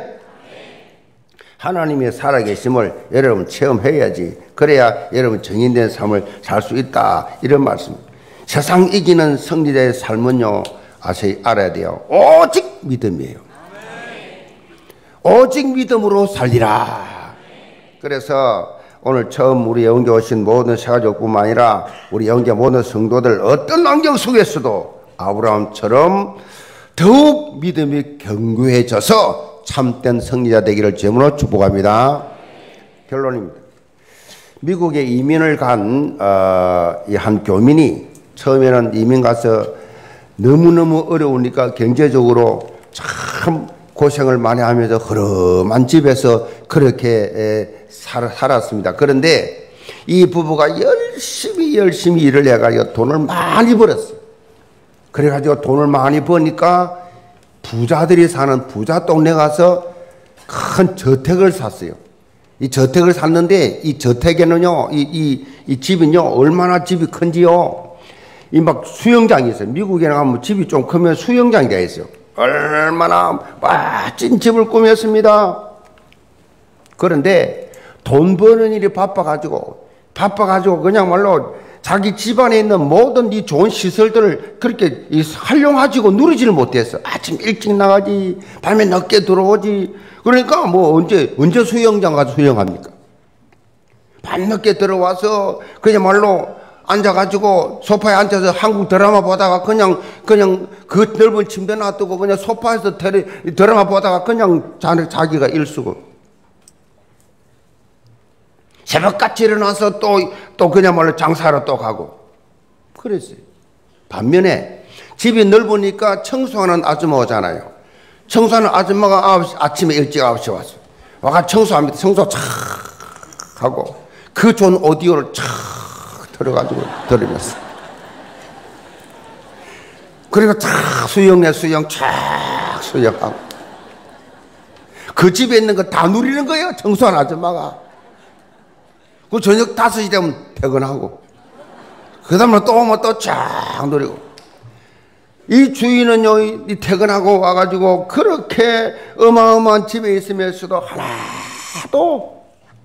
하나님의 살아계심을 여러분 체험해야지. 그래야 여러분 정인된 삶을 살 수 있다. 이런 말씀. 세상 이기는 승리자의 삶은요, 알아야 돼요. 오직 믿음이에요. 오직 믿음으로 살리라. 그래서 오늘 처음 우리 영계 오신 모든 세가족뿐만 아니라 우리 영계 모든 성도들 어떤 환경 속에서도 아브라함처럼 더욱 믿음이 견고해져서 참된 승리자 되기를 제물로 축복합니다. 결론입니다. 미국에 이민을 간 이 한 교민이 처음에는 이민 가서 너무너무 어려우니까 경제적으로 참 고생을 많이 하면서 허름한 집에서 그렇게 살았습니다. 그런데 이 부부가 열심히 일을 해가지고 돈을 많이 벌었어요. 그래가지고 돈을 많이 버니까 부자들이 사는 부자 동네 가서 큰 저택을 샀어요. 이 저택을 샀는데 이 저택에는요, 이 집은요, 얼마나 집이 큰지요. 이 막 수영장이 있어요. 미국에 가면 집이 좀 크면 수영장이 되어 있어요. 얼마나 멋진 집을 꾸몄습니다. 그런데 돈 버는 일이 바빠가지고 그냥 자기 집안에 있는 모든 이 좋은 시설들을 그렇게 활용하지고 누리지를 못했어. 아침 일찍 나가지, 밤에 늦게 들어오지. 그러니까 뭐 언제 수영장 가서 수영합니까? 밤늦게 들어와서 그야말로 앉아가지고 소파에 앉아서 한국 드라마 보다가 그냥 그 넓은 침대 놔두고 그냥 소파에서 드라마 보다가 그냥 자기가 일수고 새벽같이 일어나서 또 그야말로 장사하러 또 가고 그랬어요. 반면에 집이 넓으니까 청소하는 아줌마 오잖아요. 청소하는 아줌마가 아침에 일찍 9시에 왔어요. 와가 청소합니다. 청소 착 하고 그 좋은 오디오를 착 들어가지고 들으면서 그리고 착 수영 착 수영하고 그 집에 있는 거 다 누리는 거예요. 청소하는 아줌마가. 그 저녁 5시 되면 퇴근하고 그 다음에 또 오면 또 쫙 누리고 이 주인은요 이 퇴근하고 와가지고 그렇게 어마어마한 집에 있으면서도 하나도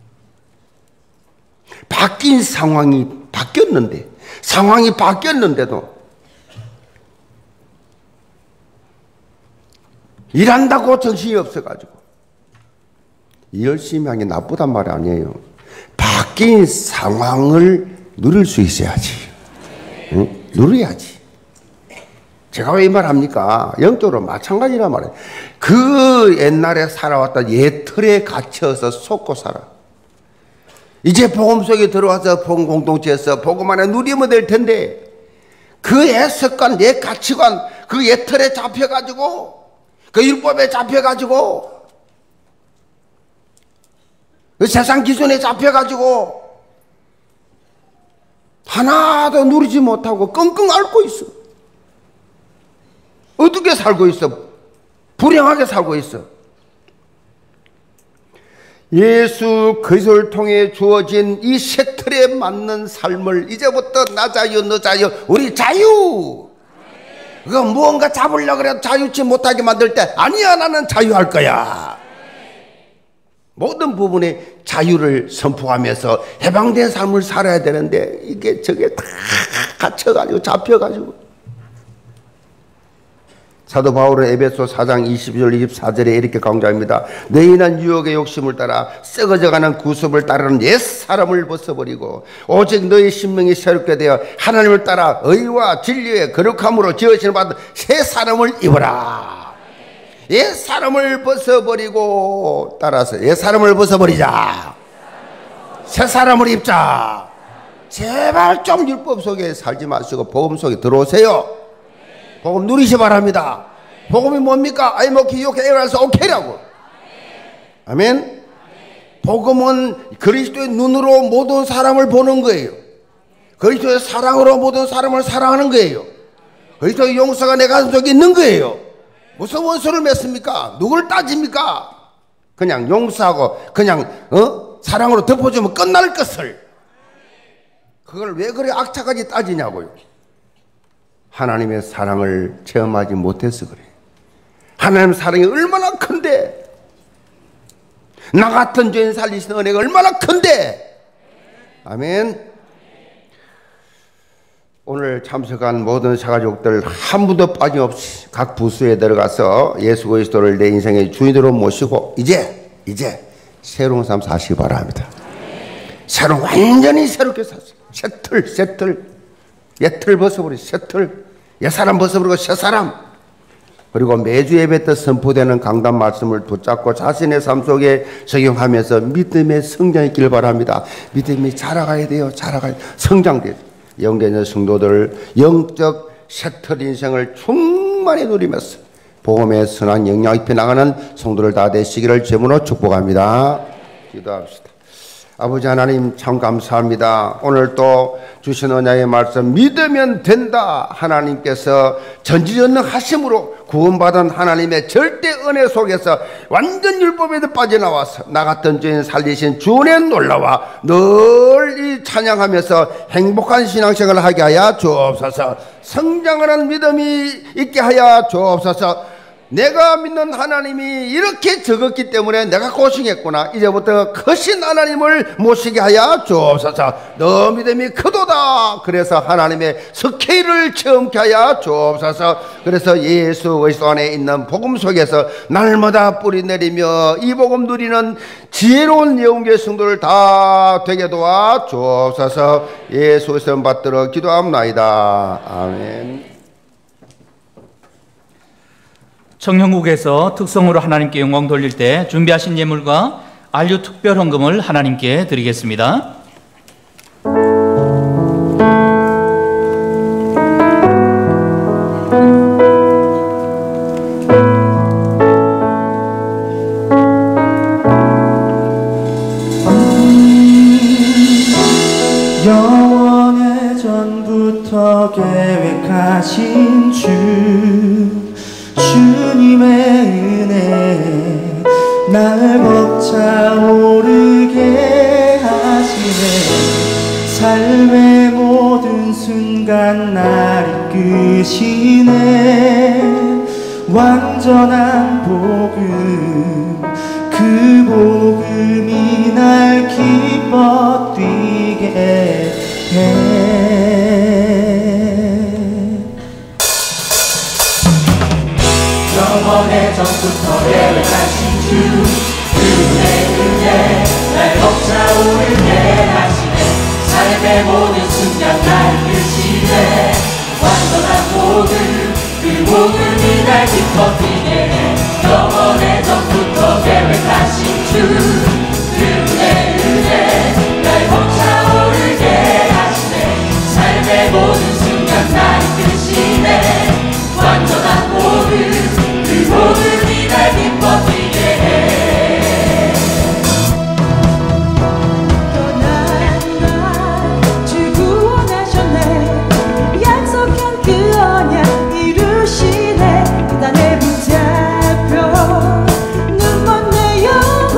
바뀐 상황이 바뀌었는데도 일한다고 정신이 없어가지고 열심히 하는 게 나쁘단 말이 아니에요. 바뀐 상황을 누릴 수 있어야지. 응? 누려야지. 제가 왜 이 말 합니까? 영적으로 마찬가지란 말이에요. 그 옛날에 살아왔던 옛 틀에 갇혀서 속고 살아. 이제 복음 속에 들어와서 복음 공동체에서 복음 안에 누리면 될 텐데 그 옛 습관, 옛 가치관, 그 옛 틀에 잡혀가지고 그 율법에 잡혀가지고 그 세상 기준에 잡혀가지고 하나도 누리지 못하고 끙끙 앓고 있어. 어떻게 살고 있어? 불행하게 살고 있어. 예수 그리스도를 통해 주어진 이 새 틀에 맞는 삶을 이제부터 나 자유 너 자유 우리 자유. 그거 무언가 잡으려고 그래도 자유치 못하게 만들 때 아니야 나는 자유할 거야. 모든 부분에 자유를 선포하면서 해방된 삶을 살아야 되는데 이게 저게 다 갇혀가지고 잡혀가지고 사도 바울은 에베소 4장 20절 24절에 이렇게 강조합니다. 너희는 유혹의 욕심을 따라 썩어져가는 구습을 따르는 옛사람을 벗어버리고 오직 너희 심령이 새롭게 되어 하나님을 따라 의와 진리의 거룩함으로 지으심을 받은 새 사람을 입어라. 옛사람을 벗어버리고 따라서 옛사람을 벗어버리자. 새 사람을 입자. 제발 좀 율법 속에 살지 마시고 복음 속에 들어오세요. 복음 누리시 바랍니다. 복음이 뭡니까? 아이 뭐 기욕해 일어나서 오케이라고. 아멘. 복음은 그리스도의 눈으로 모든 사람을 보는 거예요. 그리스도의 사랑으로 모든 사람을 사랑하는 거예요. 그리스도의 용서가 내 가슴속에 있는 거예요. 무슨 원수를 맺습니까? 누굴 따집니까? 그냥 용서하고 그냥 사랑으로 덮어주면 끝날 것을 그걸 왜 그래 악착같이 따지냐고요. 하나님의 사랑을 체험하지 못해서 그래. 하나님의 사랑이 얼마나 큰데, 나 같은 죄인 살리시는 은혜가 얼마나 큰데. 아멘. 오늘 참석한 모든 사가족들 한 분도 빠짐없이 각 부수에 들어가서 예수 그리스도를 내 인생의 주인으로 모시고 이제 새로운 삶 사시기 바랍니다. 완전히 새롭게 사세요. 옛 틀 벗어버리고 옛 사람 벗어버리고 새 사람. 그리고 매주 예배 때 선포되는 강단 말씀을 붙잡고 자신의 삶 속에 적용하면서 믿음의 성장했길 바랍니다. 믿음이 자라가야 돼요. 성장돼요. 영계의 성도들 영적 새틀 인생을 충만히 누리면서 복음의 선한 영향 입혀 나가는 성도들 다 되시기를 제물로 축복합니다. 기도합시다. 아버지 하나님 참 감사합니다. 오늘 또 주신 언약의 말씀 믿으면 된다. 하나님께서 전지전능하심으로 구원받은 하나님의 절대 은혜 속에서 완전 율법에도 빠져나와서 나 같은 죄인 살리신 주의 놀라와 널리 찬양하면서 행복한 신앙생활을 하게 하여 주옵소서. 성장하는 믿음이 있게 하여 주옵소서. 내가 믿는 하나님이 이렇게 적었기 때문에 내가 고생했구나. 이제부터 크신 하나님을 모시게 하여 주옵소서. 너 믿음이 크도다. 그래서 하나님의 석회를 체험케 하여 주옵소서. 그래서 예수 그리스도 안에 있는 복음 속에서 날마다 뿌리 내리며 이 복음 누리는 지혜로운 영계 성도를 다 되게 도와 주옵소서. 예수 그리스도 받들어 기도합나이다. 아멘. 청년국에서 특성으로 하나님께 영광 돌릴 때 준비하신 예물과 안류 특별 헌금을 하나님께 드리겠습니다. 영원의 전부터 계획하신 주님의 은혜 날 벅차오르게 하시네. 삶의 모든 순간 날 이끄시네. 완전한 복음 그 복음이 날 기뻐 뛰게 해. 영원의 전부터 계획하신 주 그분의 은혜 날 벅차오르게 하시네. 삶의 모든 순간 날 이끄시네. 완전한 복음 그 복음이 날 기뻐 뛰게 해. 영원의 전부터 계획하신 주 그분의 은혜 날 벅차오르게 하시네. 삶의 모든 순간 날 이끄시네. 완전한 복음 그 복음이 날 기뻐 뛰게 해. 떠난 날 주 구원하셨네. 약속한 그 언약 이루시네. 계단에 붙잡혀 눈먼 내 영혼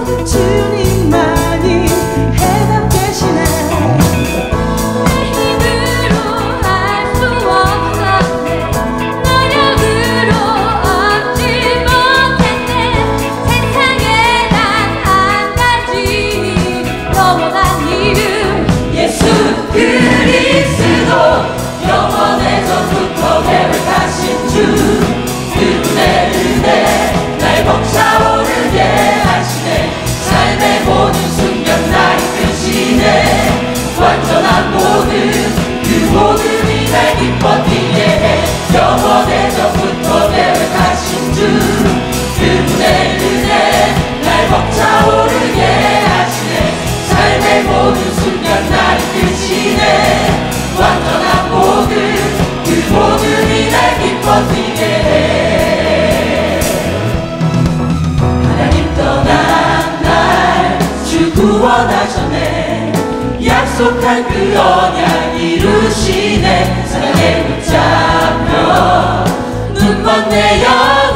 주님만이 해답 되시네. 내 힘으로 할 수 없었네. 노력으로 얻지 못했네. 세상에 단 한 가지 영원한 이름 예수 그리스도 영원의 전부터 계획하신 주 그분의 은혜 날 벅차오르게 하시네. 삶의 모든 순간 날 이끄시네. 완전한 복음 그 복음이 날 기뻐 뛰게 해. 영원의 전부터 계획하신 주 그분의 은혜 날 벅차오르게 하시네. 삶의 모든 순간 날 이끄시네. 완전한 복음 그 복음이 날 기뻐 뛰게 해. 하나님 떠난 날 주 구원하셨네. 약속한 그 언약 이루시네. 사랑에 붙잡혀 눈먼 내 영혼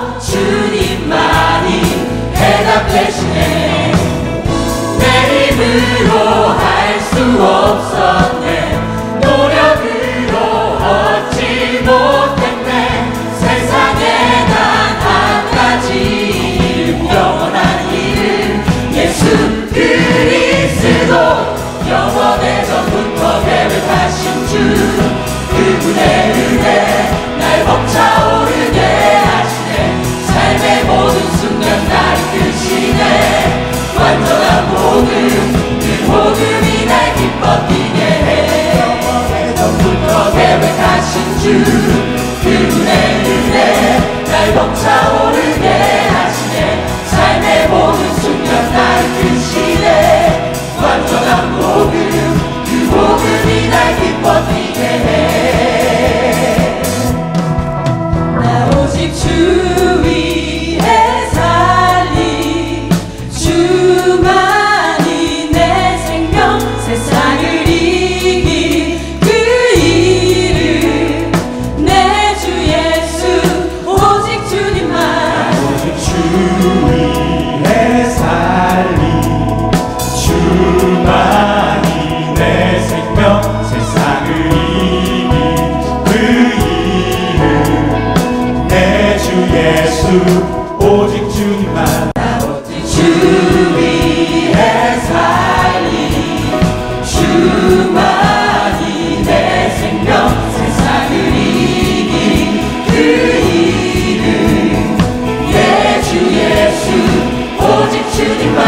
주님만이 해답 되시네. 내 힘으로 할 수 없었네. 노력으로 얻지 못했네. 세상에 단 한 가지 이름 영원한 이름 예수 그리스도 영원의 전부터 계획하신 주 예수 오직 주님만 주 위에 살리 주만이 내 생명 세상을 이긴 그 이름 내 주 예수 오직 주님만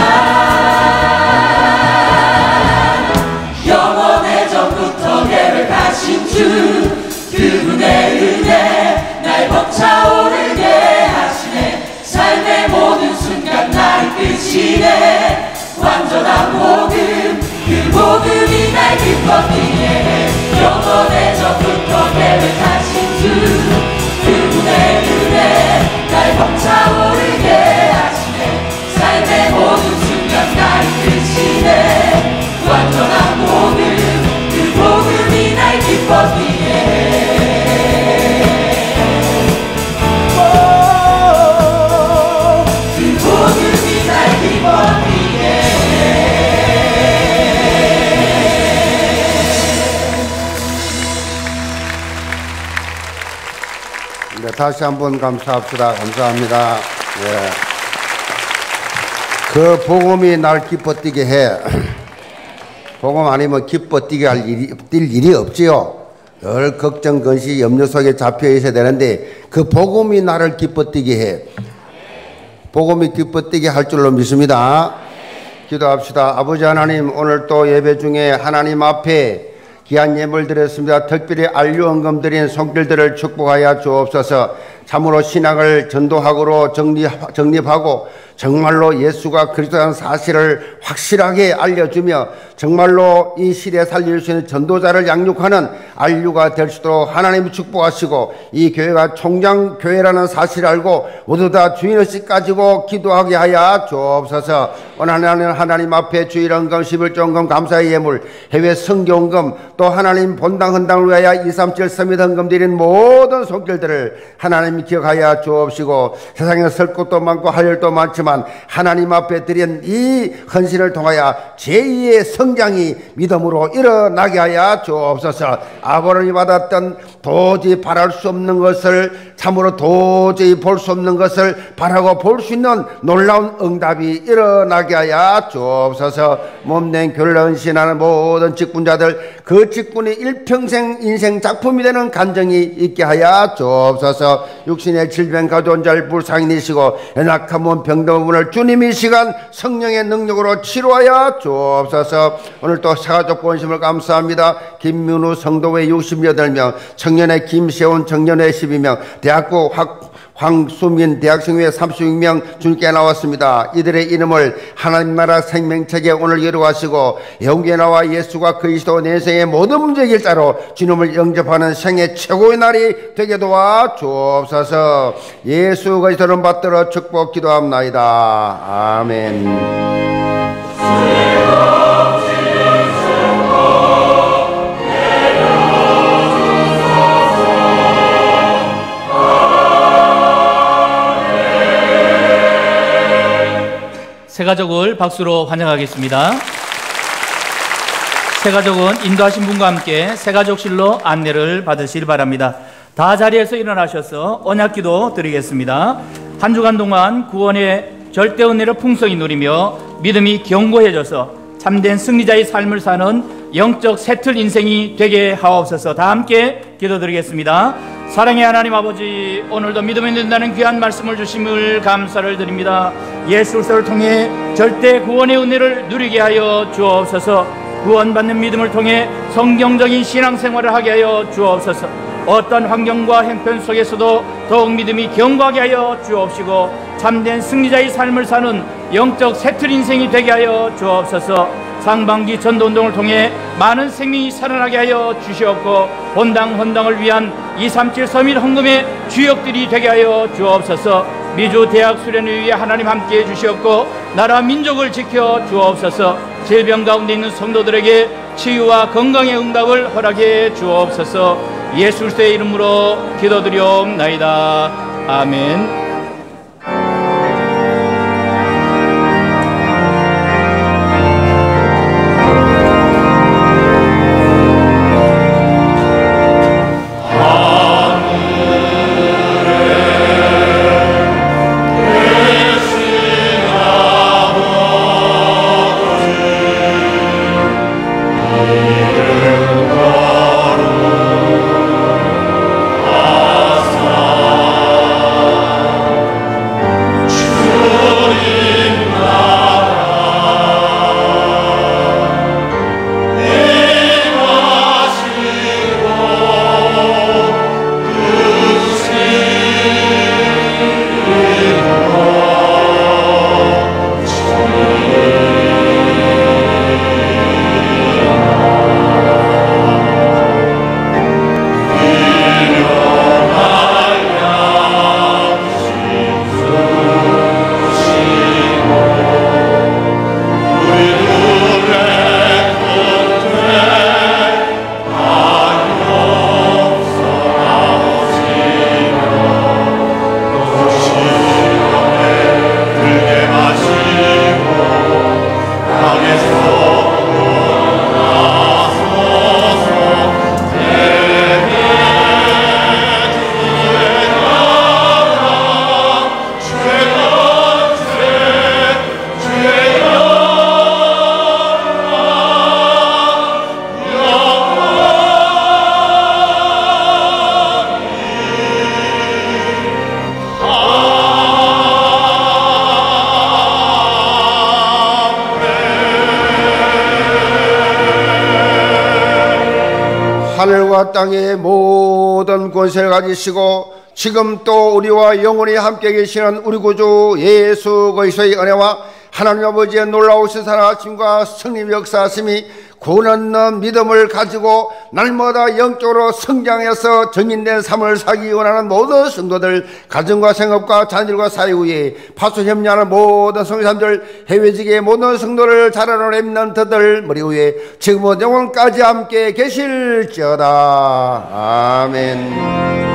영원의 전부터 계획하신 주 그분의 은혜 날 벅차오르게 하시네 삶의 모든 순간 날 이끄시네 완전한 복음 그 복음이 날 기뻐하게 해 영원의 전부터 계획하신 주 그분의 은혜 날 벅차오르게 하시네 삶의 모든 순간 날 이끄시네 완전한 복음 그 복음이 날 기뻐하게 해 네, 다시 한번 감사합시다. 감사합니다. 예. 그 복음이 날 기뻐 뛰게 해. 복음 아니면 기뻐 뛰게 뛸 일이 없지요. 늘 걱정, 근시, 염려 속에 잡혀 있어야 되는데 그 복음이 나를 기뻐 뛰게 해. 복음이 기뻐 뛰게 할 줄로 믿습니다. 기도합시다. 아버지 하나님, 오늘 또 예배 중에 하나님 앞에 귀한 예물 드렸습니다. 특별히 안류 헌금 드린 손길들을 축복하여 주옵소서. 참으로 신앙을 전도학으로 정립하고 정말로 예수가 그리스도라는 사실을 확실하게 알려주며 정말로 이 시대에 살릴 수 있는 전도자를 양육하는 안류가 될 수 있도록 하나님이 축복하시고 이 교회가 총장교회라는 사실을 알고 모두 다 주인의식 가지고 기도하게 하여 주옵소서. 오늘 하나님 앞에 주일헌금 11조헌금 감사의 예물 해외 선교헌금 또 하나님 본당 헌당을 위하여 237 서밋 헌금 드린 모든 손길들을 하나님이 기억하여 주옵시고 세상에 설 것도 많고 할 일도 많지만 하나님 앞에 드린 이 헌신을 통하여 제2의 성장이 믿음으로 일어나게 하여 주옵소서. 아브라함이 받았던 도저히 바랄 수 없는 것을 참으로 도저히 볼 수 없는 것을 바라고 볼 수 있는 놀라운 응답이 일어나게 하여 주옵소서. 몸된 교회를 헌신하는 모든 직분자들 그 직분이 일평생 인생 작품이 되는 간정이 있게 하여 주옵소서. 육신의 질병 가져온 자를 불쌍히니시고 연약한 몸 병든 부분을 주님이 시간 성령의 능력으로 치료하여 주옵소서. 오늘 또 사가족 본심을 감사합니다. 김민우 성도회 68명, 청년회 김세훈 청년회 12명, 대학교 황수민 대학생회 36명 주님께 나왔습니다. 이들의 이름을 하나님 나라 생명책에 오늘 기록하시고 영계에 나와 예수가 그리스도 내 인생의 모든 문제 길자로 주님을 영접하는 생애 최고의 날이 되게 도와 주옵소서. 예수 그리스도를 받들어 축복 기도합나이다. 아멘. 새가족을 박수로 환영하겠습니다. 새가족은 인도하신 분과 함께 새가족실로 안내를 받으시길 바랍니다. 다 자리에서 일어나셔서 언약기도 드리겠습니다. 한 주간 동안 구원의 절대 은혜를 풍성히 누리며 믿음이 견고해져서 참된 승리자의 삶을 사는 영적 새틀 인생이 되게 하옵소서. 다 함께 기도드리겠습니다. 사랑의 하나님 아버지, 오늘도 믿음이 된다는 귀한 말씀을 주심을 감사를 드립니다. 예수 그리스도를 통해 절대 구원의 은혜를 누리게 하여 주옵소서. 구원받는 믿음을 통해 성경적인 신앙생활을 하게 하여 주옵소서. 어떤 환경과 형편 속에서도 더욱 믿음이 견고하게 하여 주옵시고 참된 승리자의 삶을 사는 영적 새틀 인생이 되게 하여 주옵소서. 상반기 전도운동을 통해 많은 생명이 살아나게 하여 주시옵고 본당 헌당을 위한 237 서밋 헌금의 주역들이 되게 하여 주옵소서. 미주 대학 수련을 위해 하나님 함께해 주시옵고 나라 민족을 지켜 주옵소서. 질병 가운데 있는 성도들에게 치유와 건강의 응답을 허락해 주옵소서. 예수 그리스도의 이름으로 기도드리옵나이다. 아멘. 하늘과 땅의 모든 권세를 가지시고 지금 또 우리와 영원히 함께 계시는 우리 구주 예수 그리스도의 은혜와 하나님 아버지의 놀라우신 사랑하심과 성령 역사하심이 구원 얻는 믿음을 가지고 날마다 영적으로 성장해서 정인된 삶을 살기 원하는 모든 성도들, 가정과 생업과 자녀들과 사회 위에 파수 협력하는 모든 성도들, 해외지계 모든 성도를 자라는 렘넌트들 머리 위에 지금은 영원까지 함께 계실지어다. 아멘.